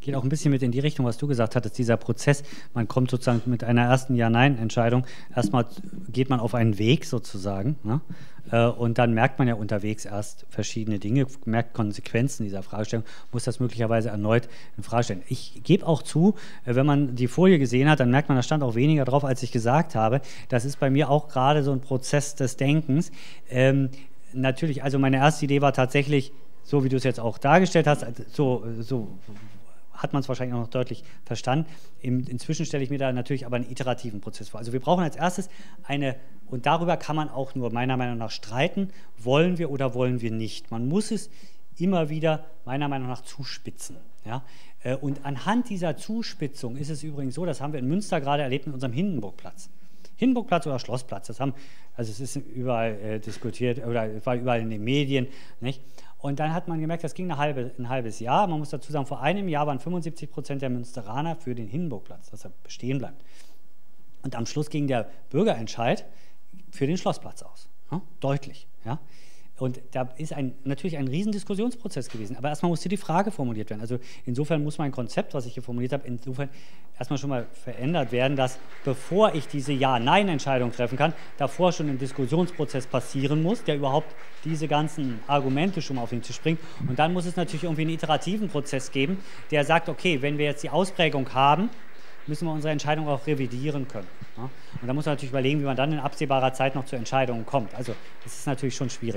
Geht auch ein bisschen mit in die Richtung, was du gesagt hattest, dieser Prozess, man kommt sozusagen mit einer ersten Ja-Nein-Entscheidung, erstmal geht man auf einen Weg sozusagen, ne? Und dann merkt man ja unterwegs erst verschiedene Dinge, merkt Konsequenzen dieser Fragestellung, muss das möglicherweise erneut in Frage stellen. Ich gebe auch zu, wenn man die Folie gesehen hat, dann merkt man, da stand auch weniger drauf, als ich gesagt habe. Das ist bei mir auch gerade so ein Prozess des Denkens. Ähm, natürlich, also meine erste Idee war tatsächlich, so wie du es jetzt auch dargestellt hast, so, so hat man es wahrscheinlich auch noch deutlich verstanden. Im, inzwischen stelle ich mir da natürlich aber einen iterativen Prozess vor. Also wir brauchen als erstes eine, und darüber kann man auch nur meiner Meinung nach streiten, wollen wir oder wollen wir nicht. Man muss es immer wieder meiner Meinung nach zuspitzen. Ja? Und anhand dieser Zuspitzung ist es übrigens so, das haben wir in Münster gerade erlebt mit unserem Hindenburgplatz. Hindenburgplatz oder Schlossplatz, das haben, also es ist überall äh, diskutiert oder es war überall in den Medien, nicht? Und dann hat man gemerkt, das ging eine halbe, ein halbes Jahr. Man muss dazu sagen, vor einem Jahr waren fünfundsiebzig Prozent der Münsteraner für den Hindenburgplatz, dass er bestehen bleibt. Und am Schluss ging der Bürgerentscheid für den Schlossplatz aus. Ja? Deutlich. Ja? Und da ist ein, natürlich ein riesen Diskussionsprozess gewesen. Aber erstmal musste die Frage formuliert werden. Also insofern muss mein Konzept, was ich hier formuliert habe, insofern erstmal schon mal verändert werden, dass bevor ich diese Ja-Nein-Entscheidung treffen kann, davor schon ein Diskussionsprozess passieren muss, der überhaupt diese ganzen Argumente schon mal auf den Tisch bringt. Und dann muss es natürlich irgendwie einen iterativen Prozess geben, der sagt, okay, wenn wir jetzt die Ausprägung haben, müssen wir unsere Entscheidung auch revidieren können. Ja? Und da muss man natürlich überlegen, wie man dann in absehbarer Zeit noch zu Entscheidungen kommt. Also das ist natürlich schon schwierig.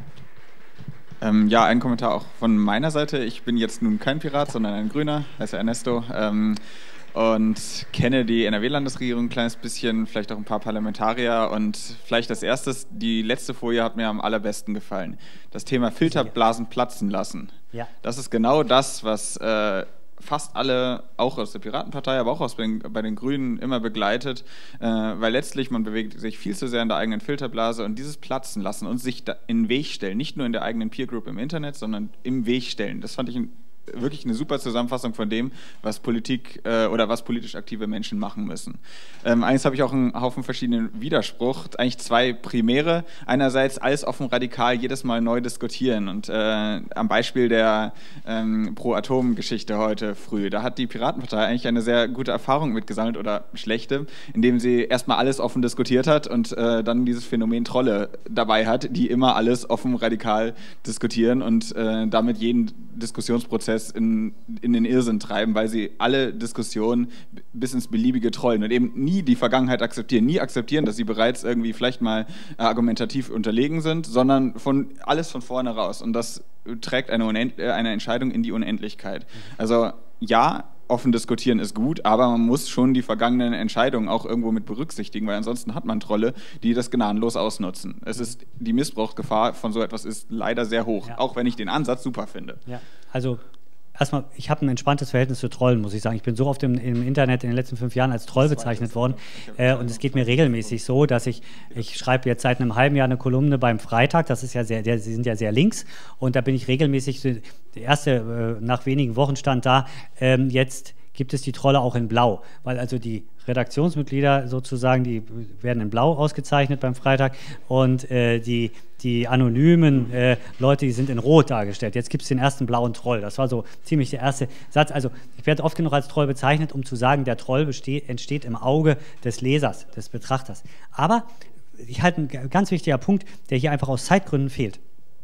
Ähm, ja, ein Kommentar auch von meiner Seite. Ich bin jetzt nun kein Pirat, sondern ein Grüner, heiße Ernesto. Ähm, und kenne die N R W-Landesregierung ein kleines bisschen, vielleicht auch ein paar Parlamentarier. Und vielleicht als erstes, die letzte Folie hat mir am allerbesten gefallen. Das Thema Filterblasen platzen lassen. Ja. Das ist genau das, was Äh, fast alle, auch aus der Piratenpartei, aber auch aus den, bei den Grünen immer begleitet, äh, weil letztlich man bewegt sich viel zu sehr in der eigenen Filterblase und dieses Platzen lassen und sich da in den Weg stellen, nicht nur in der eigenen Peer Group im Internet, sondern im Weg stellen. Das fand ich ein wirklich eine super Zusammenfassung von dem, was Politik äh, oder was politisch aktive Menschen machen müssen. Ähm, eines habe ich auch einen Haufen verschiedenen Widerspruch, eigentlich zwei Primäre. Einerseits alles offen radikal jedes Mal neu diskutieren und äh, am Beispiel der ähm, Pro-Atom-Geschichte heute früh, da hat die Piratenpartei eigentlich eine sehr gute Erfahrung mitgesammelt oder schlechte, indem sie erstmal alles offen diskutiert hat und äh, dann dieses Phänomen Trolle dabei hat, die immer alles offen radikal diskutieren und äh, damit jeden Diskussionsprozess In, in den Irrsinn treiben, weil sie alle Diskussionen bis ins Beliebige trollen und eben nie die Vergangenheit akzeptieren, nie akzeptieren, dass sie bereits irgendwie vielleicht mal äh, argumentativ unterlegen sind, sondern von alles von vorne raus und das trägt eine, Unend eine Entscheidung in die Unendlichkeit. Also ja, offen diskutieren ist gut, aber man muss schon die vergangenen Entscheidungen auch irgendwo mit berücksichtigen, weil ansonsten hat man Trolle, die das gnadenlos ausnutzen. Es ist, die Missbrauchsgefahr von so etwas ist leider sehr hoch, ja. Auch wenn ich den Ansatz super finde. Ja, also erstmal, ich habe ein entspanntes Verhältnis zu Trollen, muss ich sagen. Ich bin so oft im, im Internet in den letzten fünf Jahren als Troll bezeichnet worden. Äh, und es geht mir regelmäßig so, dass ich, ich schreibe jetzt seit einem halben Jahr eine Kolumne beim Freitag, das ist ja sehr, der, sie sind ja sehr links. Und da bin ich regelmäßig, der erste äh, nach wenigen Wochen stand da, ähm, jetzt gibt es die Trolle auch in Blau. Weil also die Redaktionsmitglieder sozusagen, die werden in Blau ausgezeichnet beim Freitag und äh, die, die anonymen äh, Leute, die sind in Rot dargestellt. Jetzt gibt es den ersten blauen Troll. Das war so ziemlich der erste Satz. Also ich werde oft genug als Troll bezeichnet, um zu sagen, der Troll besteht, entsteht im Auge des Lesers, des Betrachters. Aber ich halte ein ganz wichtiger Punkt, der hier einfach aus Zeitgründen fehlt.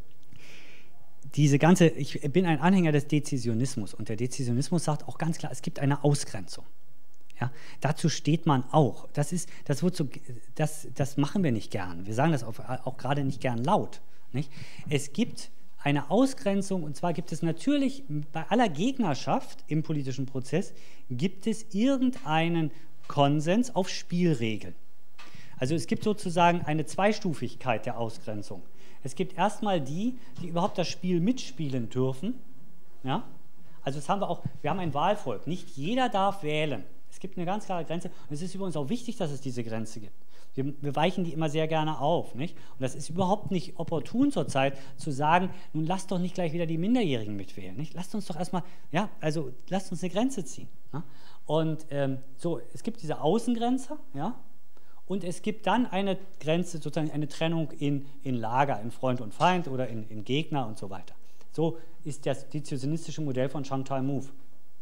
Diese ganze, ich bin ein Anhänger des Dezisionismus und der Dezisionismus sagt auch ganz klar, es gibt eine Ausgrenzung. Ja, dazu steht man auch. Das, ist, das, wird so, das, das machen wir nicht gern. Wir sagen das auch, auch gerade nicht gern laut. Nicht? Es gibt eine Ausgrenzung, und zwar gibt es natürlich bei aller Gegnerschaft im politischen Prozess, gibt es irgendeinen Konsens auf Spielregeln. Also es gibt sozusagen eine Zweistufigkeit der Ausgrenzung. Es gibt erstmal die, die überhaupt das Spiel mitspielen dürfen. Ja? Also das haben wir auch, wir haben ein Wahlvolk. Nicht jeder darf wählen. Es gibt eine ganz klare Grenze und es ist übrigens auch wichtig, dass es diese Grenze gibt. Wir, wir weichen die immer sehr gerne auf. Nicht? Und das ist überhaupt nicht opportun zurzeit zu sagen, nun lasst doch nicht gleich wieder die Minderjährigen mitwählen. Nicht? Lasst uns doch erstmal, ja, also lasst uns eine Grenze ziehen. Ja? Und ähm, so, es gibt diese Außengrenze, ja, und es gibt dann eine Grenze, sozusagen eine Trennung in, in Lager, in Freund und Feind oder in, in Gegner und so weiter. So ist das dezisionistische Modell von Chantal Mouffe.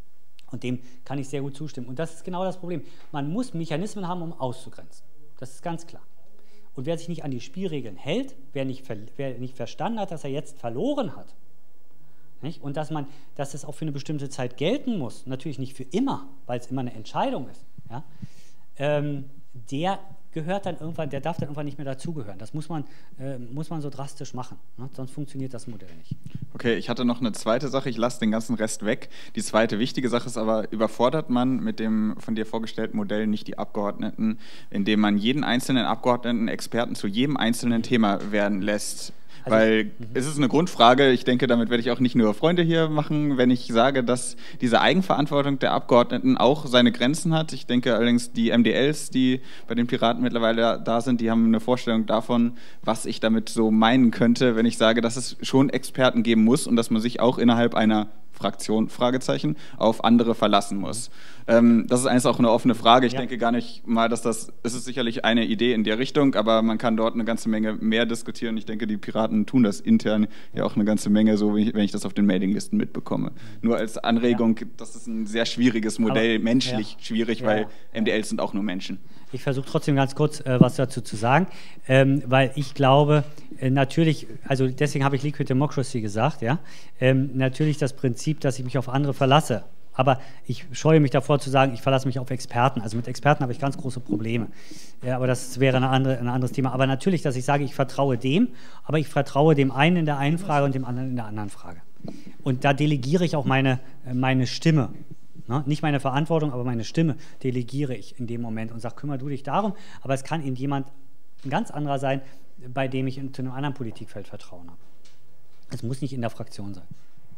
Und dem kann ich sehr gut zustimmen. Und das ist genau das Problem. Man muss Mechanismen haben, um auszugrenzen. Das ist ganz klar. Und wer sich nicht an die Spielregeln hält, wer nicht, wer nicht verstanden hat, dass er jetzt verloren hat, nicht? Und dass, man, dass es auch für eine bestimmte Zeit gelten muss, natürlich nicht für immer, weil es immer eine Entscheidung ist, ja? ähm, der gehört dann irgendwann, der darf dann irgendwann nicht mehr dazugehören. Das muss man, äh, muss man so drastisch machen, ne? Sonst funktioniert das Modell nicht. Okay, ich hatte noch eine zweite Sache, ich lasse den ganzen Rest weg. Die zweite wichtige Sache ist aber, überfordert man mit dem von dir vorgestellten Modell nicht die Abgeordneten, indem man jeden einzelnen Abgeordneten Experten zu jedem einzelnen Thema werden lässt? Also, Weil mhm. es ist eine Grundfrage, ich denke, damit werde ich auch nicht nur Freunde hier machen, wenn ich sage, dass diese Eigenverantwortung der Abgeordneten auch seine Grenzen hat. Ich denke allerdings, die M D Ls, die bei den Piraten mittlerweile da sind, die haben eine Vorstellung davon, was ich damit so meinen könnte, wenn ich sage, dass es schon Experten geben muss und dass man sich auch innerhalb einer Fraktion, Fragezeichen, auf andere verlassen muss. Ähm, das ist eigentlich auch eine offene Frage. Ich ja. denke gar nicht mal, dass das, es ist sicherlich eine Idee in der Richtung, aber man kann dort eine ganze Menge mehr diskutieren. Ich denke, die Piraten tun das intern ja auch eine ganze Menge, so wie ich, wenn ich das auf den Mailinglisten mitbekomme. Nur als Anregung, ja. das ist ein sehr schwieriges Modell, aber, menschlich ja. schwierig, ja. weil M D Ls sind auch nur Menschen. Ich versuche trotzdem ganz kurz äh, was dazu zu sagen, ähm, weil ich glaube, äh, natürlich, also deswegen habe ich Liquid Democracy gesagt, ja, ähm, natürlich das Prinzip, dass ich mich auf andere verlasse. Aber ich scheue mich davor zu sagen, ich verlasse mich auf Experten. Also mit Experten habe ich ganz große Probleme. Ja, aber das wäre eine andere, ein anderes Thema. Aber natürlich, dass ich sage, ich vertraue dem, aber ich vertraue dem einen in der einen Frage und dem anderen in der anderen Frage. Und da delegiere ich auch meine, meine Stimme. Ne? Nicht meine Verantwortung, aber meine Stimme delegiere ich in dem Moment und sage, kümmere du dich darum. Aber es kann eben jemand, ein ganz anderer sein, bei dem ich zu einem anderen Politikfeld Vertrauen habe. Es muss nicht in der Fraktion sein.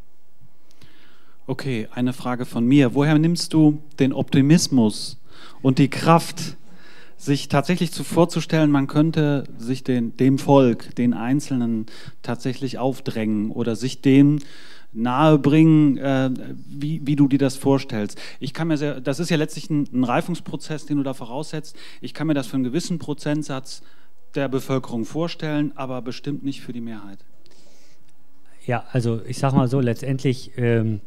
Okay, eine Frage von mir. Woher nimmst du den Optimismus und die Kraft, sich tatsächlich zu vorzustellen, man könnte sich den, dem Volk, den Einzelnen tatsächlich aufdrängen oder sich dem nahebringen, äh, wie, wie du dir das vorstellst? Ich kann mir sehr, das ist ja letztlich ein, ein Reifungsprozess, den du da voraussetzt. Ich kann mir das für einen gewissen Prozentsatz der Bevölkerung vorstellen, aber bestimmt nicht für die Mehrheit. Ja, also ich sage mal so, letztendlich, ähm,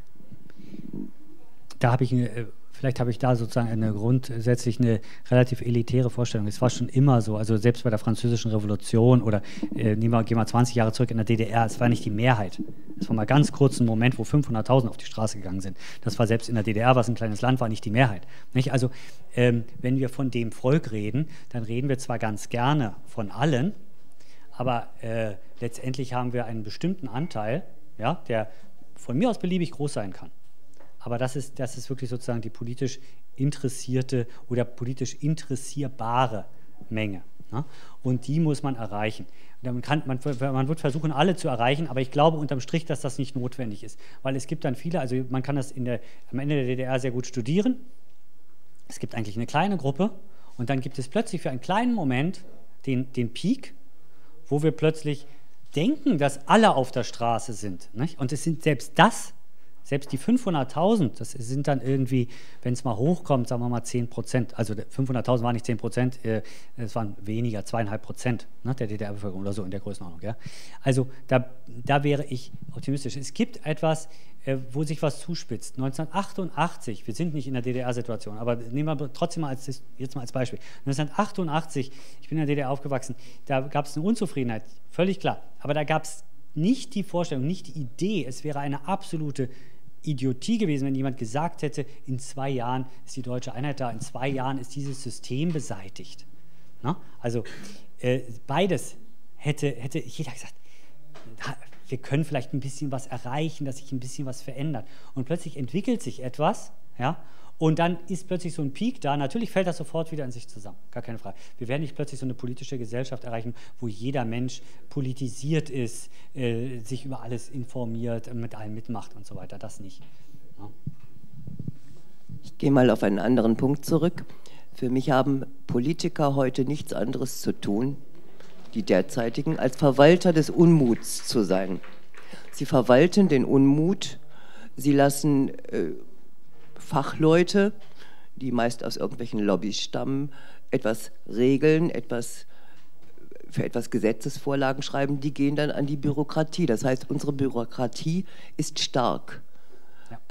da habe ich, eine, vielleicht habe ich da sozusagen eine grundsätzlich eine relativ elitäre Vorstellung. Es war schon immer so, also selbst bei der Französischen Revolution oder äh, nehmen wir, gehen wir zwanzig Jahre zurück in der D D R, es war nicht die Mehrheit. Es war mal ganz kurz ein Moment, wo fünfhunderttausend auf die Straße gegangen sind. Das war selbst in der D D R, was ein kleines Land war, nicht die Mehrheit. Nicht? Also ähm, wenn wir von dem Volk reden, dann reden wir zwar ganz gerne von allen, aber äh, letztendlich haben wir einen bestimmten Anteil, ja, der von mir aus beliebig groß sein kann. Aber das ist, das ist wirklich sozusagen die politisch interessierte oder politisch interessierbare Menge. Ne? Und die muss man erreichen. Man, kann, man, man wird versuchen, alle zu erreichen, aber ich glaube unterm Strich, dass das nicht notwendig ist. Weil es gibt dann viele, also man kann das in der, am Ende der D D R sehr gut studieren. Es gibt eigentlich eine kleine Gruppe und dann gibt es plötzlich für einen kleinen Moment den, den Peak, wo wir plötzlich denken, dass alle auf der Straße sind. Nicht? Und es sind selbst das, selbst die fünfhunderttausend, das sind dann irgendwie, wenn es mal hochkommt, sagen wir mal zehn Prozent. Also fünfhunderttausend waren nicht zehn Prozent, äh, es waren weniger, zweieinhalb Prozent ne, der D D R-Bevölkerung oder so in der Größenordnung. Ja? Also da, da wäre ich optimistisch. Es gibt etwas, äh, wo sich was zuspitzt. neunzehnhundertachtundachtzig, wir sind nicht in der D D R-Situation, aber nehmen wir trotzdem mal als, jetzt mal als Beispiel. neunzehnhundertachtundachtzig, ich bin in der D D R aufgewachsen, da gab es eine Unzufriedenheit, völlig klar. Aber da gab es nicht die Vorstellung, nicht die Idee, es wäre eine absolute Idiotie gewesen, wenn jemand gesagt hätte, in zwei Jahren ist die deutsche Einheit da, in zwei Jahren ist dieses System beseitigt. Na? Also äh, beides hätte, hätte jeder gesagt, wir können vielleicht ein bisschen was erreichen, dass sich ein bisschen was verändert. Und plötzlich entwickelt sich etwas, ja, und dann ist plötzlich so ein Peak da. Natürlich fällt das sofort wieder in sich zusammen, gar keine Frage. Wir werden nicht plötzlich so eine politische Gesellschaft erreichen, wo jeder Mensch politisiert ist, äh, sich über alles informiert, mit allem mitmacht und so weiter. Das nicht. Ja. Ich gehe mal auf einen anderen Punkt zurück. Für mich haben Politiker heute nichts anderes zu tun, die derzeitigen, als Verwalter des Unmuts zu sein. Sie verwalten den Unmut, sie lassen äh, Fachleute, die meist aus irgendwelchen Lobbys stammen, etwas regeln, etwas, für etwas Gesetzesvorlagen schreiben, die gehen dann an die Bürokratie. Das heißt, unsere Bürokratie ist stark. Ja. Als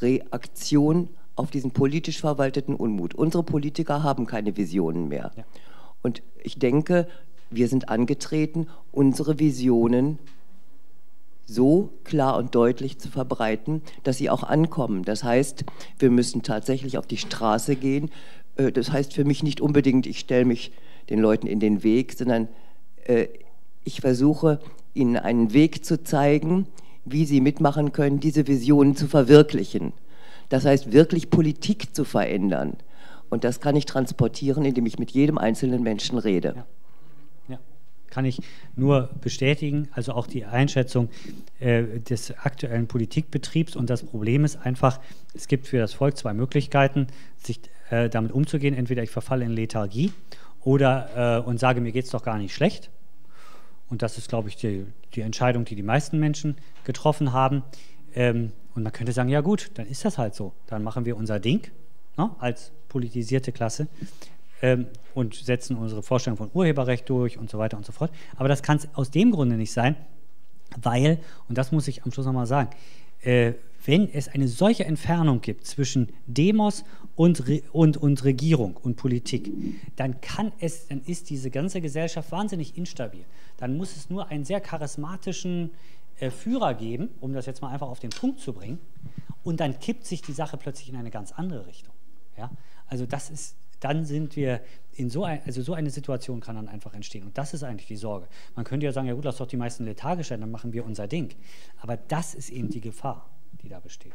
Reaktion auf diesen politisch verwalteten Unmut. Unsere Politiker haben keine Visionen mehr. Ja. Und ich denke, wir sind angetreten, unsere Visionen so klar und deutlich zu verbreiten, dass sie auch ankommen. Das heißt, wir müssen tatsächlich auf die Straße gehen. Das heißt für mich nicht unbedingt, ich stelle mich den Leuten in den Weg, sondern ich versuche, ihnen einen Weg zu zeigen, wie sie mitmachen können, diese Visionen zu verwirklichen. Das heißt, wirklich Politik zu verändern. Und das kann ich transportieren, indem ich mit jedem einzelnen Menschen rede. Ja. Ja. Kann ich nur bestätigen, also auch die Einschätzung äh, des aktuellen Politikbetriebs. Und das Problem ist einfach, es gibt für das Volk zwei Möglichkeiten, sich äh, damit umzugehen. Entweder ich verfalle in Lethargie oder äh, und sage, mir geht es doch gar nicht schlecht. Und das ist, glaube ich, die, die Entscheidung, die die meisten Menschen getroffen haben. Ähm, und man könnte sagen, ja gut, dann ist das halt so. Dann machen wir unser Ding, ne, als politisierte Klasse ähm, und setzen unsere Vorstellung von Urheberrecht durch und so weiter und so fort. Aber das kann es aus dem Grunde nicht sein, weil, und das muss ich am Schluss nochmal sagen, äh, wenn es eine solche Entfernung gibt zwischen Demos und, Re und, und Regierung und Politik, dann kann es, dann ist diese ganze Gesellschaft wahnsinnig instabil. Dann muss es nur einen sehr charismatischen äh, Führer geben, um das jetzt mal einfach auf den Punkt zu bringen, und dann kippt sich die Sache plötzlich in eine ganz andere Richtung. Ja? Also das ist, dann sind wir in so ein, also so eine Situation kann dann einfach entstehen. Und das ist eigentlich die Sorge. Man könnte ja sagen, ja gut, lass doch die meisten lethargisch sein, dann machen wir unser Ding. Aber das ist eben die Gefahr, die da besteht.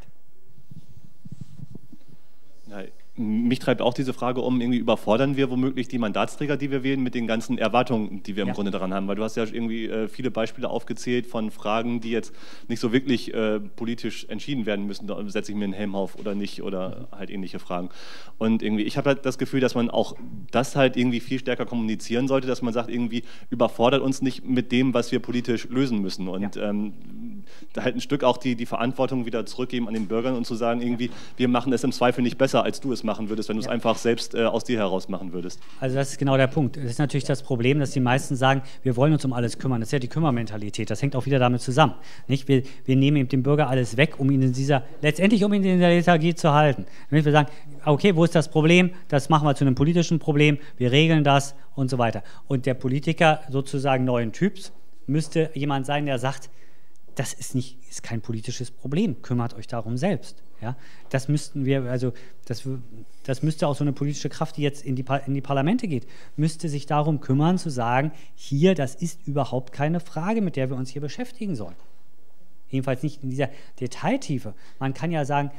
Ja, mich treibt auch diese Frage um, irgendwie überfordern wir womöglich die Mandatsträger, die wir wählen, mit den ganzen Erwartungen, die wir im ja. Grunde daran haben. Weil du hast ja irgendwie äh, viele Beispiele aufgezählt von Fragen, die jetzt nicht so wirklich äh, politisch entschieden werden müssen. Da setze ich mir einen Helm auf oder nicht oder halt ähnliche Fragen. Und irgendwie, ich habe halt das Gefühl, dass man auch das halt irgendwie viel stärker kommunizieren sollte, dass man sagt, irgendwie überfordert uns nicht mit dem, was wir politisch lösen müssen. Und ja. ähm, da halt ein Stück auch die, die Verantwortung wieder zurückgeben an den Bürgern und zu sagen, irgendwie, wir machen es im Zweifel nicht besser, als du es machen würdest, wenn du es ja. einfach selbst äh, aus dir heraus machen würdest. Also das ist genau der Punkt. Das ist natürlich das Problem, dass die meisten sagen, wir wollen uns um alles kümmern. Das ist ja die Kümmermentalität. Das hängt auch wieder damit zusammen. Nicht? Wir, wir nehmen eben dem Bürger alles weg, um ihn in dieser, letztendlich um ihn in der Lethargie zu halten. Wenn wir sagen, okay, wo ist das Problem? Das machen wir zu einem politischen Problem. Wir regeln das und so weiter. Und der Politiker sozusagen neuen Typs müsste jemand sein, der sagt, das ist, nicht, ist kein politisches Problem, kümmert euch darum selbst. Ja? Das müssten wir, also das, das müsste auch so eine politische Kraft, die jetzt in die, in die Parlamente geht, müsste sich darum kümmern, zu sagen, hier, das ist überhaupt keine Frage, mit der wir uns hier beschäftigen sollen. Jedenfalls nicht in dieser Detailtiefe. Man kann ja sagen,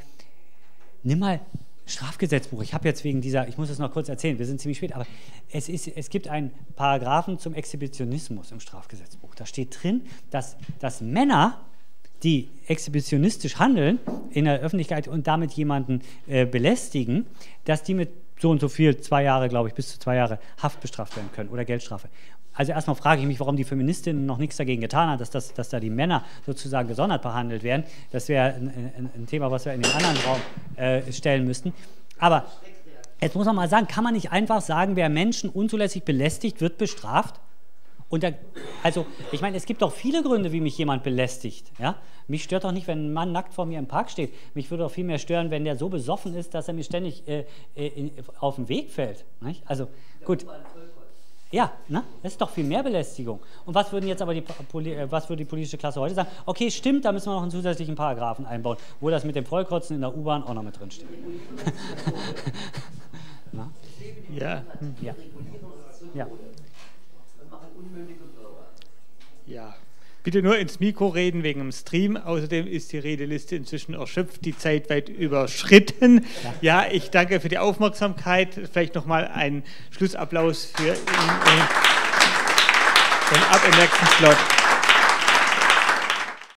nimm mal Strafgesetzbuch. Ich habe jetzt wegen dieser, ich muss es noch kurz erzählen, wir sind ziemlich spät, aber es, ist, es gibt einen Paragraphen zum Exhibitionismus im Strafgesetzbuch. Da steht drin, dass, dass Männer, die exhibitionistisch handeln in der Öffentlichkeit und damit jemanden äh, belästigen, dass die mit so und so viel, zwei Jahre, glaube ich, bis zu zwei Jahre Haft bestraft werden können oder Geldstrafe. Also erstmal frage ich mich, warum die Feministinnen noch nichts dagegen getan haben, dass, das, dass da die Männer sozusagen gesondert behandelt werden. Das wäre ein, ein, ein Thema, was wir in den anderen Raum äh, stellen müssten. Aber jetzt muss man mal sagen, kann man nicht einfach sagen, wer Menschen unzulässig belästigt, wird bestraft? Und da, also, ich meine, es gibt doch viele Gründe, wie mich jemand belästigt. Ja? Mich stört doch nicht, wenn ein Mann nackt vor mir im Park steht. Mich würde doch viel mehr stören, wenn der so besoffen ist, dass er mir ständig äh, äh, auf den Weg fällt. Nicht? Also, gut. Ja, ne? Das ist doch viel mehr Belästigung. Und was würden jetzt aber die, was würde die politische Klasse heute sagen? Okay, stimmt, da müssen wir noch einen zusätzlichen Paragraphen einbauen, wo das mit dem Vollkotzen in der U-Bahn auch noch mit drin steht. Ja. Ja. Ja. Ja. Bitte nur ins Mikro reden wegen dem Stream. Außerdem ist die Redeliste inzwischen erschöpft, die Zeit weit überschritten. Ja, ja, ich danke für die Aufmerksamkeit. Vielleicht nochmal einen Schlussapplaus für ihn. Und ab im nächsten Slot.